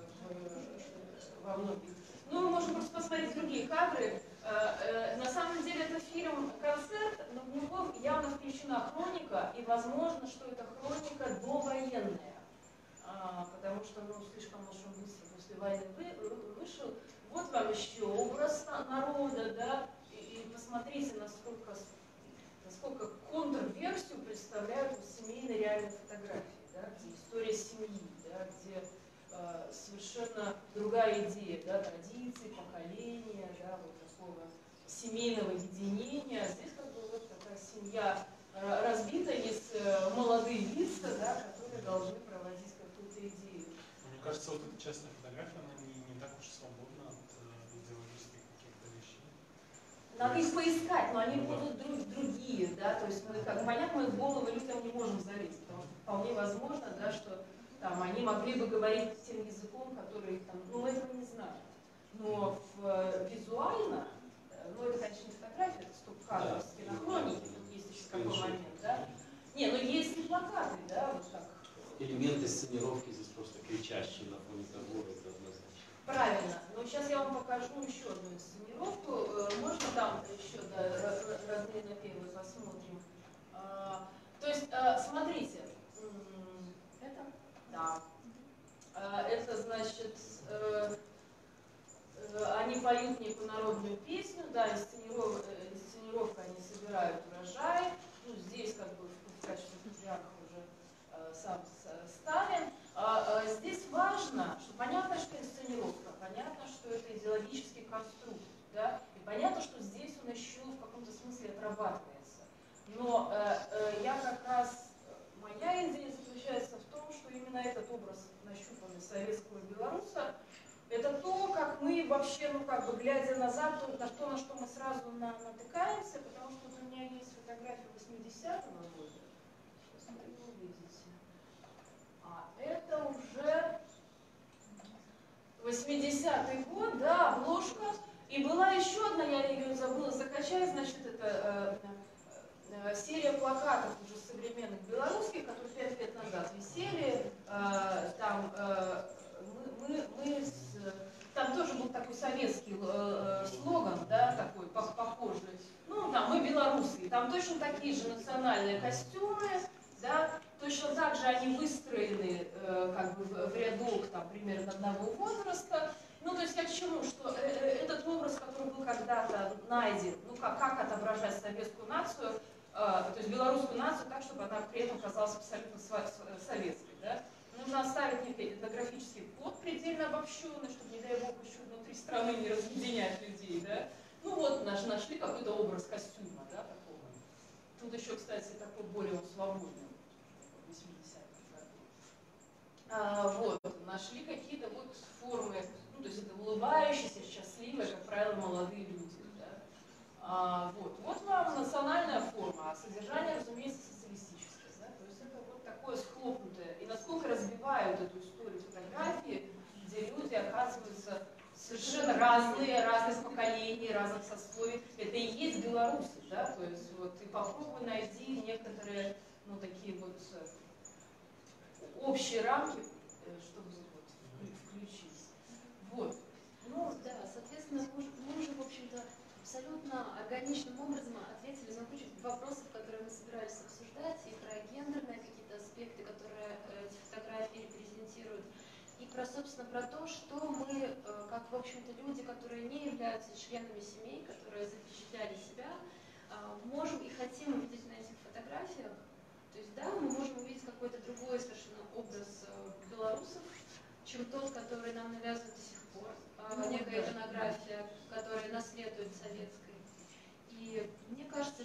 э, во многих. Ну, мы можем просто посмотреть другие кадры. Э, э, на самом деле это фильм-концерт, но в него явно включена хроника, и возможно, что это хроника довоенная, а, потому что, ну, слишком уж он быстро после войны вы, вышел. Вот вам еще образ народа, да, и, и посмотрите, насколько насколько контрверсию представляют вот семейные реальные фотографии, да, где история семьи, да, где э, совершенно другая идея, да, традиции, поколения, да, вот такого семейного единения. Здесь как бы вот такая семья э, разбита, есть э, молодые лица, да, которые должны проводить какую-то идею. Мне кажется, вот эта частная фотография, она не, не так уж свободна от э, идеологических каких-то вещей. Надо их поискать, но они будут друг, другие, да, то есть мы, как понятно, мы в голову людям не можем залезть, потому что вполне возможно, да, что там они могли бы говорить тем языком, который их там, ну, мы этого не знаем. Но в, визуально, ну, это, конечно, не фотография, это стоп-кадр, с кинохроники, тут есть еще такой момент, да. Не, ну есть и плакаты, да, вот так. Элементы сценировки здесь просто кричащие на фоне того, это однозначно. Правильно. Но сейчас я вам покажу еще одну инсценировку. Можно там еще, да, родные напевы посмотрим. А, то есть, а, смотрите. Это? Да. А, это, значит, э, э, они поют некую народную песню, да, инсцениров, инсценировка, они собирают урожай. Ну, здесь как бы в качестве патриарха уже э, сам Сталин. А, а, здесь важно, что понятно, что инсценировка, понятно, что это идеологический конструкт, да, и понятно, что здесь он еще в каком-то смысле отрабатывается. Но э, э, я как раз, моя идея заключается в том, что именно этот образ нащупанный советского белоруса, это то, как мы вообще, ну как бы глядя назад, то, на то, на что мы сразу на, натыкаемся, потому что вот у меня есть фотография восьмидесятого года. Сейчас вы его увидите. А это уже восьмидесятый год, да, обложка. И была еще одна, я ее забыла закачать, значит, это э, э, серия плакатов уже современных белорусских, которые пять лет назад висели. Э, там э, мы, мы, мы с, там тоже был такой советский э, слоган, да, такой похожий. Ну, там мы белорусы. И там точно такие же национальные костюмы, да. Точно так же они выстроены э, как бы в, в рядок там, примерно одного возраста. Ну, то есть я к чему? Что э, этот образ, который был когда-то найден, ну, как, как отображать советскую нацию, э, то есть белорусскую нацию так, чтобы она при этом казалась абсолютно советской. Да? Нужно оставить некий этнографический код предельно обобщенный, чтобы, не дай бог, еще внутри страны не разъединять людей. Да? Ну вот, наш, нашли какой-то образ костюма, да, такого. Тут еще, кстати, такой более свободный. А, вот, нашли какие-то вот формы, ну, то есть это улыбающиеся, счастливые, как правило, молодые люди. Да? А, вот. вот вам национальная форма, а содержание, разумеется, социалистическое. Да? То есть это вот такое схлопнутое. И насколько разбивают эту историю фотографии, где люди оказываются совершенно разные, разных поколений, разных сословий. Это и есть белорусы, да, то есть вот и попробуй найди некоторые, ну, такие вот общие рамки, чтобы вот включить. Вот. Ну, да, соответственно, мы, мы уже, в общем-то, абсолютно органичным образом ответили на кучу вопросов, которые мы собирались обсуждать, и про гендерные какие-то аспекты, которые эти фотографии репрезентируют, и про, собственно, про то, что мы, как, в общем-то, люди, которые не являются членами семей, которые запечатляли себя, можем и хотим увидеть на этих фотографиях. То есть, да, мы можем увидеть какой-то другой совершенно образ белорусов, чем тот, который нам навязывают до сих пор, ну, некая иконография, которая наследует советской. И мне кажется, что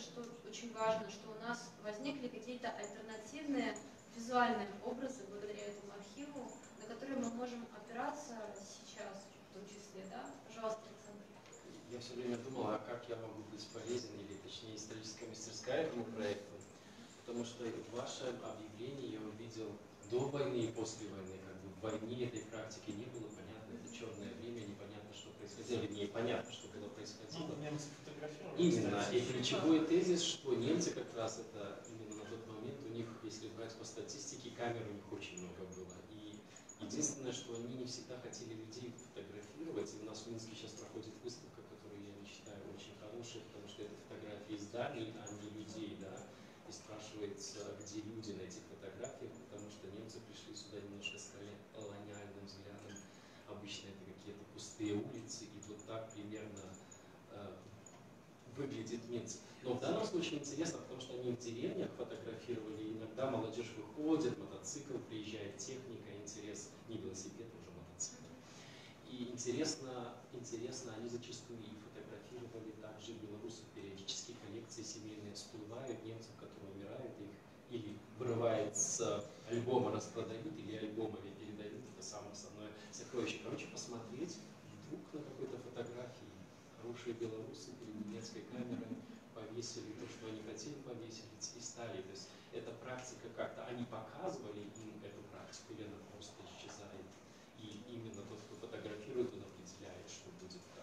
очень важно, что у нас возникли какие-то альтернативные визуальные образы благодаря этому архиву, на которые мы можем опираться сейчас, в том числе, да? Пожалуйста, Александр. Я все время думал, а как я могу быть полезен, или точнее историческая мастерская этому проекту, потому что ваше объявление я увидел до войны и после войны, как бы в войне этой практики не было, понятно, это черное время, непонятно, что происходило, или непонятно, что было происходило. Ну, немцы фотографировали. Именно, кстати. и ключевой тезис, что немцы как раз это именно на тот момент, у них, если брать по статистике, камер у них очень много было. И единственное, что они не всегда хотели людей фотографировать, и у нас в Минске сейчас проходит выставка, которую я считаю очень хорошей, потому что это фотографии зданий, а не людей, да. И спрашивается, где люди на этих фотографиях, потому что немцы пришли сюда немножко с колониальным взглядом. Обычно это какие-то пустые улицы, и вот так примерно э, выглядит Минск. Но в данном случае интересно, потому что они в деревнях фотографировали, и иногда молодежь выходит, мотоцикл, приезжает техника, интерес, не велосипед, уже мотоцикл. И интересно, интересно, они зачастую и фотографировали также белорусов периодически, коллекции семейные всплывают, немцев, которые умирают, их или вырывают с альбома, распродают, или альбомами передают, это самое основное сокровище. Короче, посмотреть вдруг на какой-то фотографии хорошие белорусы перед немецкой камерой повесили то, что они хотели повесить, и стали. То есть эта практика как-то, они показывали им эту практику, или она просто исчезает. И именно тот, кто фотографирует, он определяет, что будет там.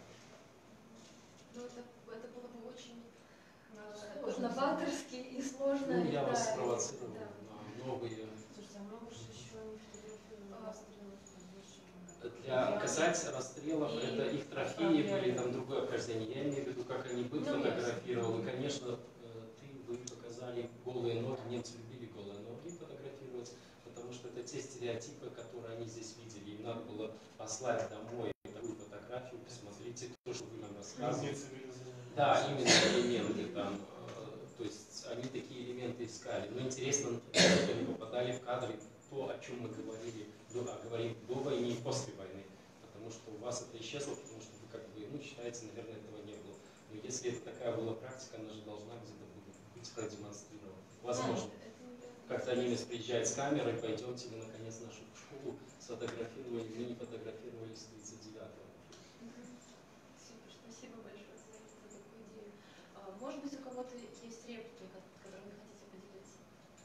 Ну, это, это было бы очень э, новаторски и сложно. Ну, я да, вас спровоцировал да. на новые. Слушайте, а много же еще не фотографировали расстрелов, Для касать расстрелов, И это их трофеи оформляли. были, там другое обхождение. Я имею в виду, как они бык Ну, фотографировал. И, конечно, э, ты, вы показали голые ноги, немцы любили голые ноги фотографировать, потому что это те стереотипы, которые они здесь видели. Им надо было послать домой такую фотографию, посмотрите то, что вы нам рассказывали. Да, именно элементы там. э, То есть они такие элементы искали. Но интересно, что они попадали в кадры, то, о чем мы говорили, до, а, говорим до войны и после войны. Потому что у вас это исчезло, потому что вы как бы, ну, считаете, наверное, этого не было. Но если это такая была практика, она же должна где-то быть продемонстрирована. Возможно. Как-то немец приезжает с камерой, пойдемте вы наконец в нашу школу сфотографировали, мы не фотографировали с тридцать девятого. Супер, спасибо большое за, за такую идею. А, может быть, у кого-то есть реплики, ко- которыми хотите поделиться?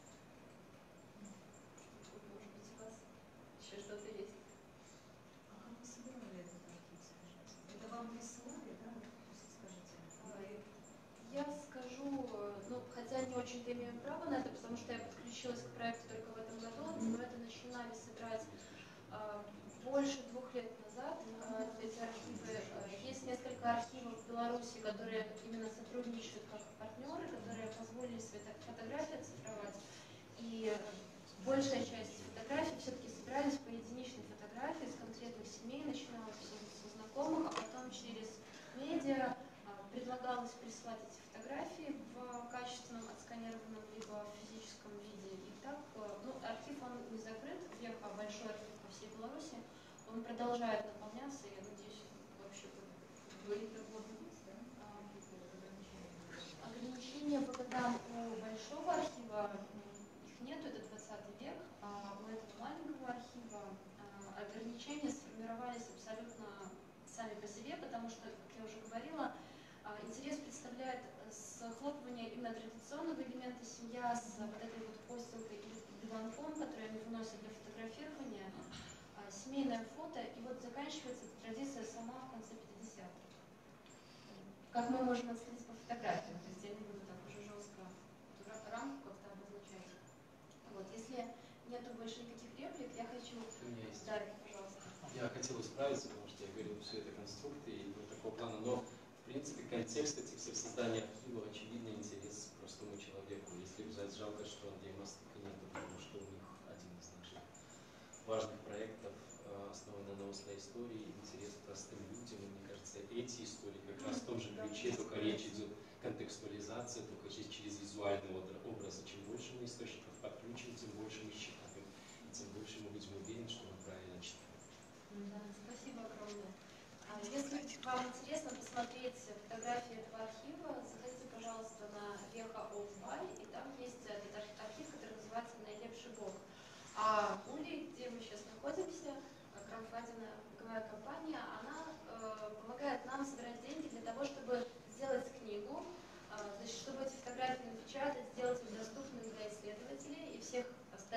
Может быть, у вас еще что-то есть? А как вы собирали этот архив, скажите? Это вам присылали, да? Скажите. А, Я скажу, э, ну, хотя не очень-то имею право на это, потому что я подключилась к проекту только в этом году, но это начинали собирать э, больше двух лет назад. Э, эти архивы, э, есть несколько архивов в Беларуси, которые именно сотрудничают как партнеры, которые позволили свои так- фотографии оцифровать. И большая часть фотографий все-таки собирались по единичной фотографии с конкретных семей, начиналось все со знакомых, а потом через медиа а, предлагалось прислать эти фотографии в качественном отсканированном либо в физическом виде. И так, э, ну, архив он не закрыт, Веха большой архив по всей Беларуси, он продолжает наполняться, и я надеюсь, он вообще будет работать. Да? А, ограничения по годам у большого архива, их нету, это двадцатый век, а у этого маленького архива а, ограничения сформировались абсолютно сами по себе, потому что, как я уже говорила, а, интерес представляет схлопывание именно традиционного элемента семья с вот этой вот постелкой или диванком, который они выносят для фотографирования, а, семейное фото, и вот заканчивается эта традиция сама в конце пятидесятых. Как мы можем отследить по фотографиям, то есть я не буду так уже жестко эту ра- рамку как-то обозначать. Вот, если нету больше никаких реплик, я хочу... У меня есть. Да, пожалуйста. Я хотел исправиться, потому что я говорил, все это конструкты и вот такого плана, но в принципе контекст этих всех созданий архива очевидный интерес простому человеку. Если взять, жалко, что Андрея Мастыка нет, потому что у них один из наших важных проектов э, основан на устной истории, интерес к простым людям. И мне кажется, эти истории как раз в том же ключе, только речь идет контекстуализация, только через, через визуальный образ. И чем больше мы источников подключим, тем больше мы считаем, и тем больше мы будем уверены, что мы правильно читаем. Да, спасибо огромное. А если вам интересно посмотреть фотографии этого архива, заходите, пожалуйста, на веха точка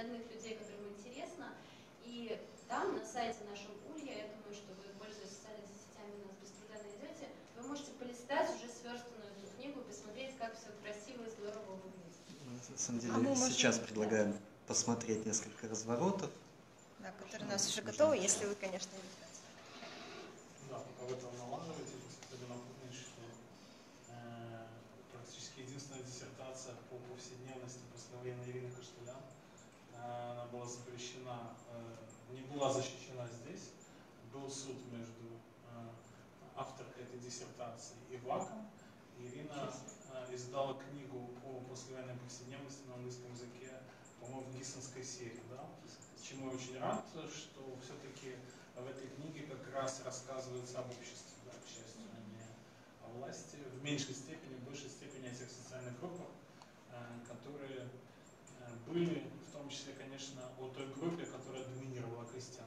остальных людей, которым интересно. И там, на сайте нашем Улья, я думаю, что вы, пользуясь социальными сетями, нас без труда найдете, вы можете полистать уже сверстанную эту книгу, посмотреть, как все красиво и здорово выглядит. На самом деле, А мы можем- сейчас предлагаем посмотреть несколько разворотов. Да, которые у нас уже готовы, если вы, конечно, не хотите. Да, пока вы там налаживаете, хотя бы напомнить, что э, практически единственная диссертация по повседневности послевоенной Ирины Каштелян, э, она была запрещена, э, не была защищена здесь. Был суд между э, авторкой этой диссертации и ВАКом. Ирина э, издала книгу по послевоенной повседневности на английском языке, по-моему, в Гиссенской серии, да? Чему я очень рад, что все-таки в этой книге как раз рассказывается об обществе, да, к счастью, а не о власти, в меньшей степени, в большей степени о тех социальных группах, э, которые э, были, в том числе, конечно, о той группе, которая доминировала крестьянам.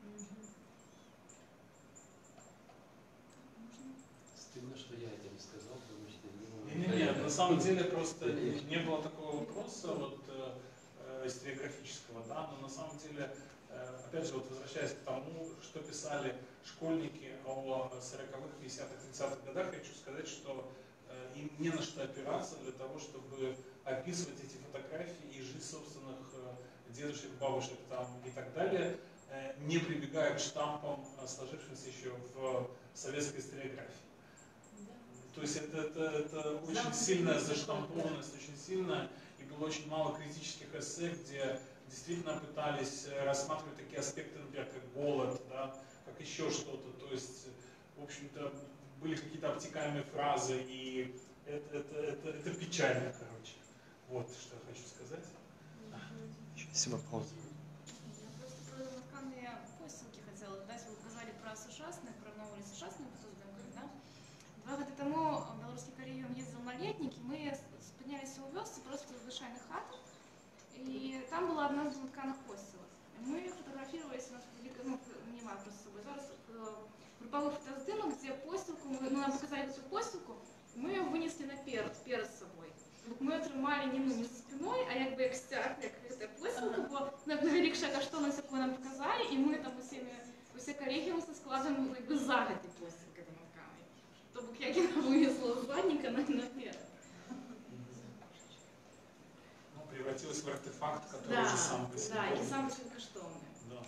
Стыдно, что я это не сказал, потому что я Не, не, не, на самом деле просто не было такого вопроса вот, э, историографического, да, но на самом деле, э, опять же, вот возвращаясь к тому, что писали школьники о сороковых, пятидесятых, тридцатых годах, хочу сказать, что э, им не на что опираться для того, чтобы описывать эти фотографии и жизнь собственных э, дедушек, бабушек там и так далее, э, не прибегая к штампам, сложившимся еще в советской историографии. То есть это, это, это очень сильная заштампованность, очень сильная, и было очень мало критических эссе, где действительно пытались рассматривать такие аспекты, например, как голод, да, как еще что-то. То есть, в общем-то, были какие-то обтекаемые фразы, и это, это, это, это печально, короче. Вот что я хочу сказать. Есть вопрос? Я просто про локальные посылки хотела дать. Вы сказали про сучасных, про новые сучасные посылки, да? Два года тому в Белорусский Карьем ездил на летник, и мы поднялись у вёсцы просто в звычайных хатах, и там была одна з тканых посілок. Мы фотографировались, у нас ну, не маю просто с собой, зараз групповой фотоздымок, где посілку, мы, ну, нам показали эту посілку, мы ее вынесли наперед, перед собой. Мы отримали не, ну, не за спиной, а якби як стяг, як эта посілка, бо найвеликша каштовність, яку нам показали, і ми там усіми, усі колегіуми складемо якби за этой посілки домотками. Тобто як я вынесла с задника на наперед. Ну, превратилась в артефакт, который Да, уже сам по себе. да, и сам по себе каштовный. Да.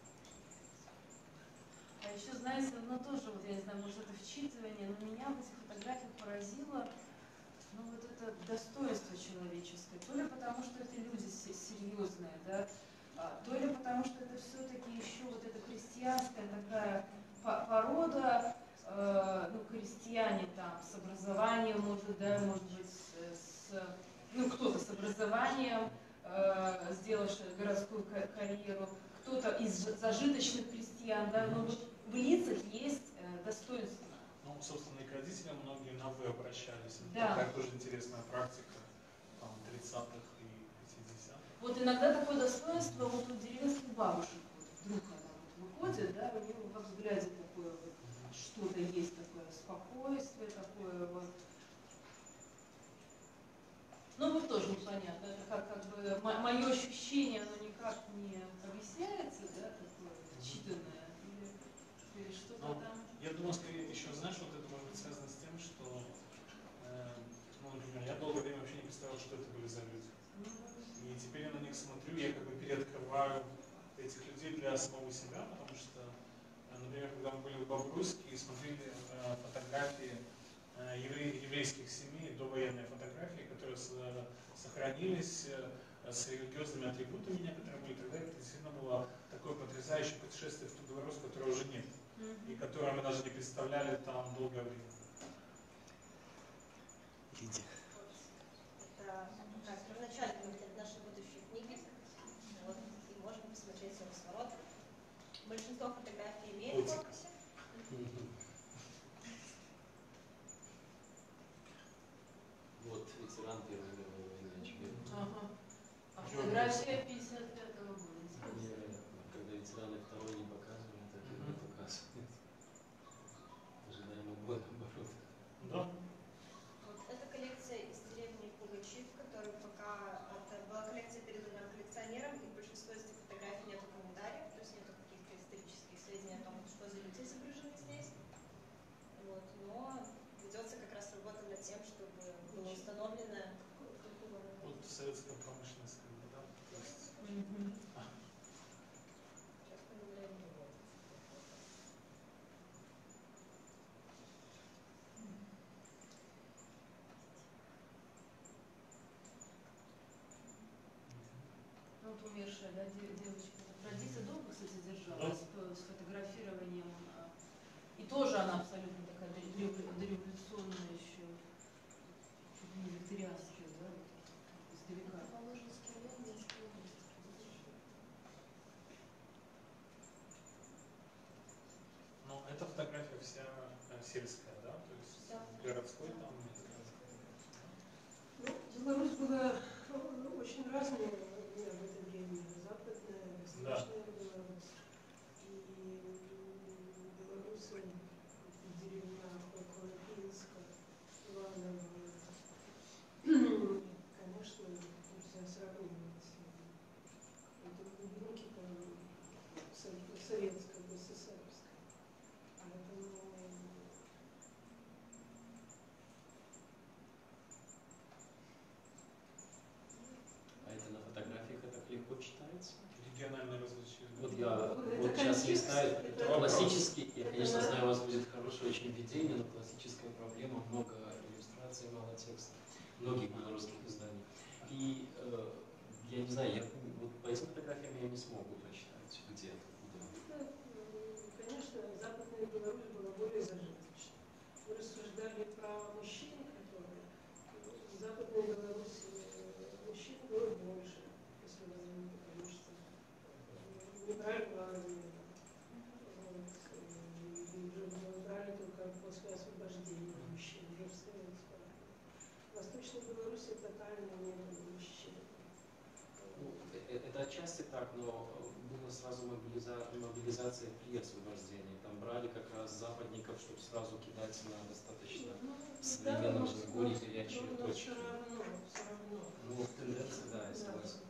А еще, знаете, ну тоже, вот я не знаю, может это вчитывание, но меня в этих фотографиях поразило, ну вот это достоинство человеческое. То ли потому, что это люди серьезные, да, а, то ли потому, что это все-таки еще вот эта крестьянская такая порода, э, ну, крестьяне там с образованием, может, да, может быть, с, с ну, кто-то с образованием, э, сделавший городскую карьеру, кто-то из зажиточных крестьян, да, но вот в лицах есть э, достоинство. Ну, собственно, и к родителям многие на «вы» обращались. Это Да. такая тоже интересная практика там, тридцатых и пятидесятых. Вот иногда такое достоинство вот у деревенских бабушек, вот, вдруг она вот выходит, да, у нее во взгляде такое вот, что-то есть такое спокойствие, такое вот. Ну вот тоже непонятно, это как, как бы мое ощущение, оно никак не объясняется, да, такое читанное, или, или что-то Ну, там. Я думаю, скорее еще, знаешь, вот это может быть связано с тем, что, э, ну, например, я долгое время вообще не представлял, что это были за люди. И теперь я на них смотрю, я как бы переоткрываю этих людей для самого себя, потому что, э, например, когда мы были в Бобруйске и смотрели э, фотографии э, евре- еврейских семей, довоенные фотографии, которые с, сохранились э, с религиозными атрибутами некоторые были, тогда это действительно было такое потрясающее путешествие в ту Беларусь, которой уже нет, и которое мы даже не представляли там долгое время. Лидия. Это как первоначальный выгляд нашей будущей книги. Вот, и можно посмотреть свой разворот. Большинство фотографий имеет подписи. Вот ветеран Первой мировой войны, очевидно. Ага. А фотография пятьдесят пятого года. Невероятно. Когда ветераны второй не показывали, так и не показывают. Ожидаемо было наоборот. Да. Вот эта коллекция из деревни Пугачи, которая пока это была коллекция передана коллекционерам, и над тем, чтобы было установлено Вот советская промышленность, как бы, да? То есть... Мгм. А. Сейчас понимаем его. Ну, вот умершая, да, де- девочка. Традиция долго, кстати, держалась по- с фотографированием. а, И тоже она абсолютно такая дорев- дореволюционная еще, чуть ли не викторианская, да, вот, издалека. Воложенский район, Минской области. Ну, эта фотография вся э, сельская, да? То есть Да. городской там нет. Ну, Беларусь была ну, очень разная в это время. Западная, восточная Беларусь. И белорусы в деревнях около Пинска, Иваново, конечно, нельзя сравнивать. Это глубинки там советской, СССРской. Поэтому А это на фотографиях это легко читается? Региональное различие. Вот я Это вот сейчас контекст, листаю это- классический, я, это конечно, на- знаю, у вас будет хорошее очень введение, но классическая проблема, много иллюстраций, мало текста, многих белорусских изданий. И э, я не знаю, я вот по этим фотографиям я не смогу прочитать, где это, куда. Это, конечно, Западная Беларусь была более зажиточна. Мы рассуждали про мужчин, которые в Западной Беларуси мужчин было больше, если вы потому что не брали в армию. Вот, и уже брали только после освобождения мужчин, уже в советскую армию. В Восточной Беларуси тотально не было мужчин. Ну, э- это отчасти так, но была сразу мобилиза- мобилизация при освобождении. Там брали как раз западников, чтобы сразу кидать на достаточно современном жаргоне горячие но точки. все равно, все равно. Ну, тенденция, да, я согласен.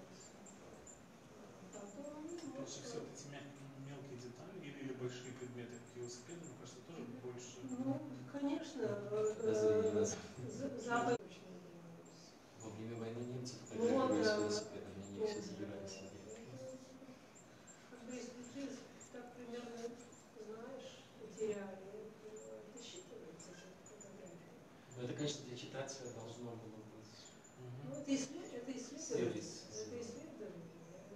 Потом, Больше все вот эти мя- мелкие детали или, или большие предметы, как велосипеды, мне кажется, тоже больше. ну, конечно, Подозрение э, нас. за- Западная Беларусь. Во время войны немцы Ну, вот, фотографировали с э, велосипедами, они все забирали себе. Как бы если ты так примерно знаешь эти реалии, то это считывается, эта фотография. Ну, это, конечно, для читателя должно было быть. Ну, это исслед- это исследование. Сервис. Это исследование.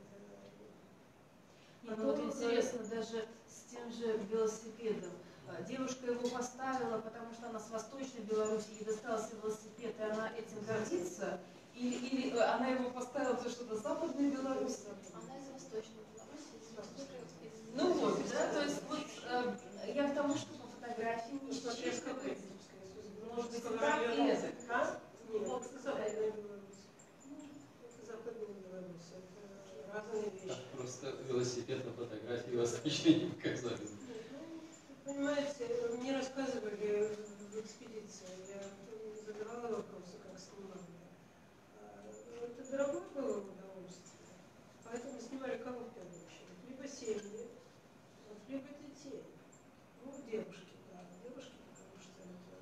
И ну, вот интересно, даже с тем же велосипедом. А, Девушка его поставила, потому что она с Восточной Беларуси, ей достался велосипед, и она этим гордится. Или, или э, она его поставила, потому что это Западная Беларусь. Она из Восточной Беларуси, из Восточной, из- Ну вот, да, то есть вот э, я к тому, что по фотографии не Смотря с какой считывается. Белорусской, Может быть, Белорусского и так, и района. это. А? Нет, Вот, это Западная Беларусь. Это Западная Беларусь. Это разные вещи. Так просто велосипед на фотографии восточной не показали. Ну, понимаете, мне рассказывали в экспедиции, я задавала вопросы, как снимали. А, Это дорогое было удовольствие, поэтому снимали кого в первую очередь? Либо семьи, вот, либо детей. Ну, девушки, да, девушки, потому что это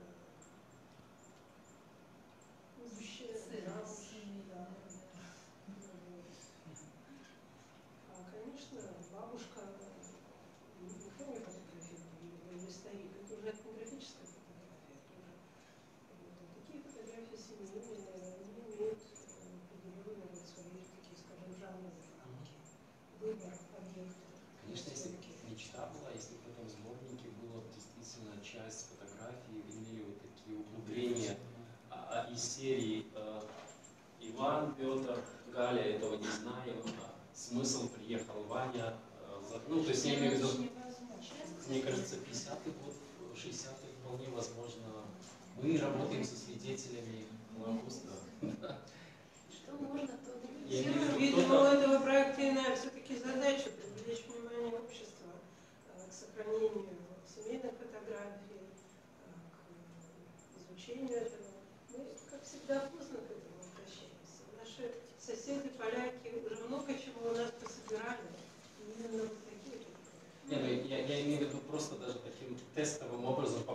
будущее, замуж, да. А, конечно, бабушка, никто не фотографирует, или старик, это уже этнографическая фотография. Это уже, вот, а такие фотографии семейные, они имеют э, определенные вот свои, такие, скажем, жанровые рамки. Выбор объекта. Конечно, если бы мечта была, если бы в этом сборнике было действительно часть фотографий, имели вот такие углубления а, а из серии э, Иван, Петр, Галя, этого не знаю, а смысл приехал Ваня, э, за- ну, то есть я имею в виду, мне кажется, пятидесятый год, шестидесятый вполне возможно. Мы работаем со свидетелями Холокоста. Что можно, то Я имею в виду, Видимо, у кто-то- этого проекта иная все-таки задача привлечь внимание общества э, к сохранению семейных фотографий, э, к изучению этого. Мы, как всегда, поздно к этому обращаемся. Наши соседи, поляки, уже много чего у нас пособирали. Именно вот такие фотографии. Не, ну, я, я имею в виду просто даже таким тестовым образом попробовать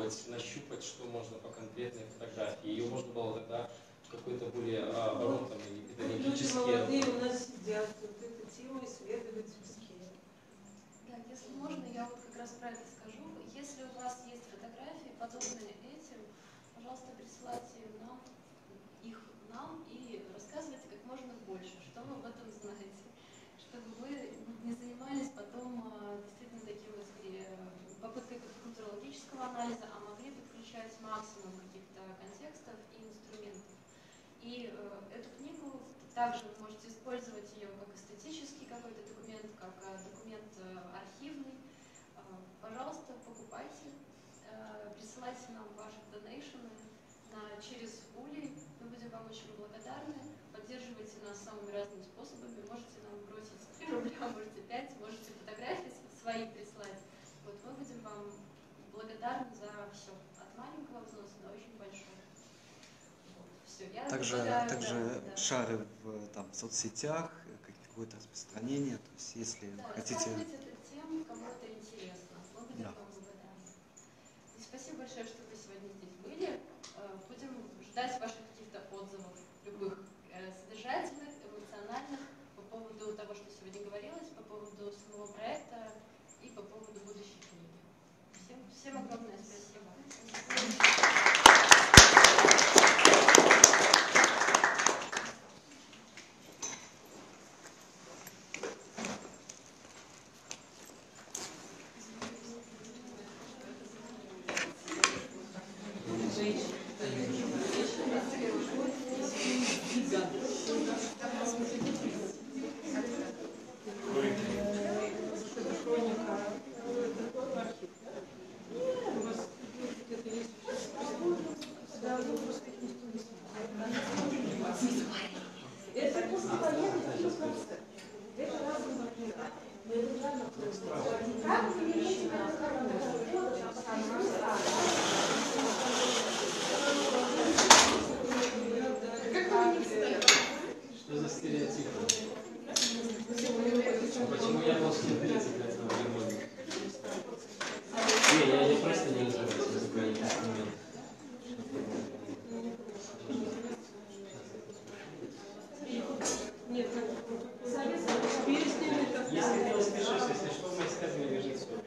попробовать нащупать, что можно по конкретной фотографии. Ее можно было тогда какой-то более оборотный, педагогический. Молодые у нас сидят, вот эта тема исследовательские. Да, если можно, я вот как раз про это скажу. Если у вас есть фотографии, подобные этим, пожалуйста, присылайте нам, их нам и рассказывайте как можно больше, что вы об этом знаете, чтобы вы не занимались потом действительно таким вот попыткой культурологического анализа, а могли подключать максимум каких-то контекстов и инструментов. И э, эту книгу также вы можете использовать ее как эстетический какой-то документ, как э, документ э, архивный. Э, пожалуйста, покупайте, э, присылайте нам ваши донейшены на, через Ули. Мы будем вам очень благодарны. Поддерживайте нас самыми разными способами. Можете нам бросить три рубля, можете пять, можете фотографии свои прислать. Вот мы будем вам благодарны за все. От маленького взноса до очень большого. Все, я Также, также да, да. шары в там, соцсетях, какое-то распространение, то есть если да, хотите... это тем, кому это интересно. Мы будем Да. вам благодарны. И спасибо большое, что вы сегодня здесь были. Будем ждать ваших каких-то отзывов, любых содержательных, эмоциональных, по поводу того, что сегодня говорилось, по поводу самого проекта и по поводу будущей книги. Всем, всем огромное спасибо. Что за стереотипы? Почему я должен тридцать лет на ремонт? Не, я, я просто не разбираюсь в музыкальных инструментах. Нет, песни это... Если ты успешишь, если что, в моей сказке лежит все.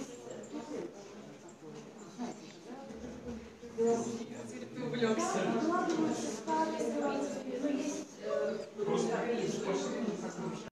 Ты увлекся.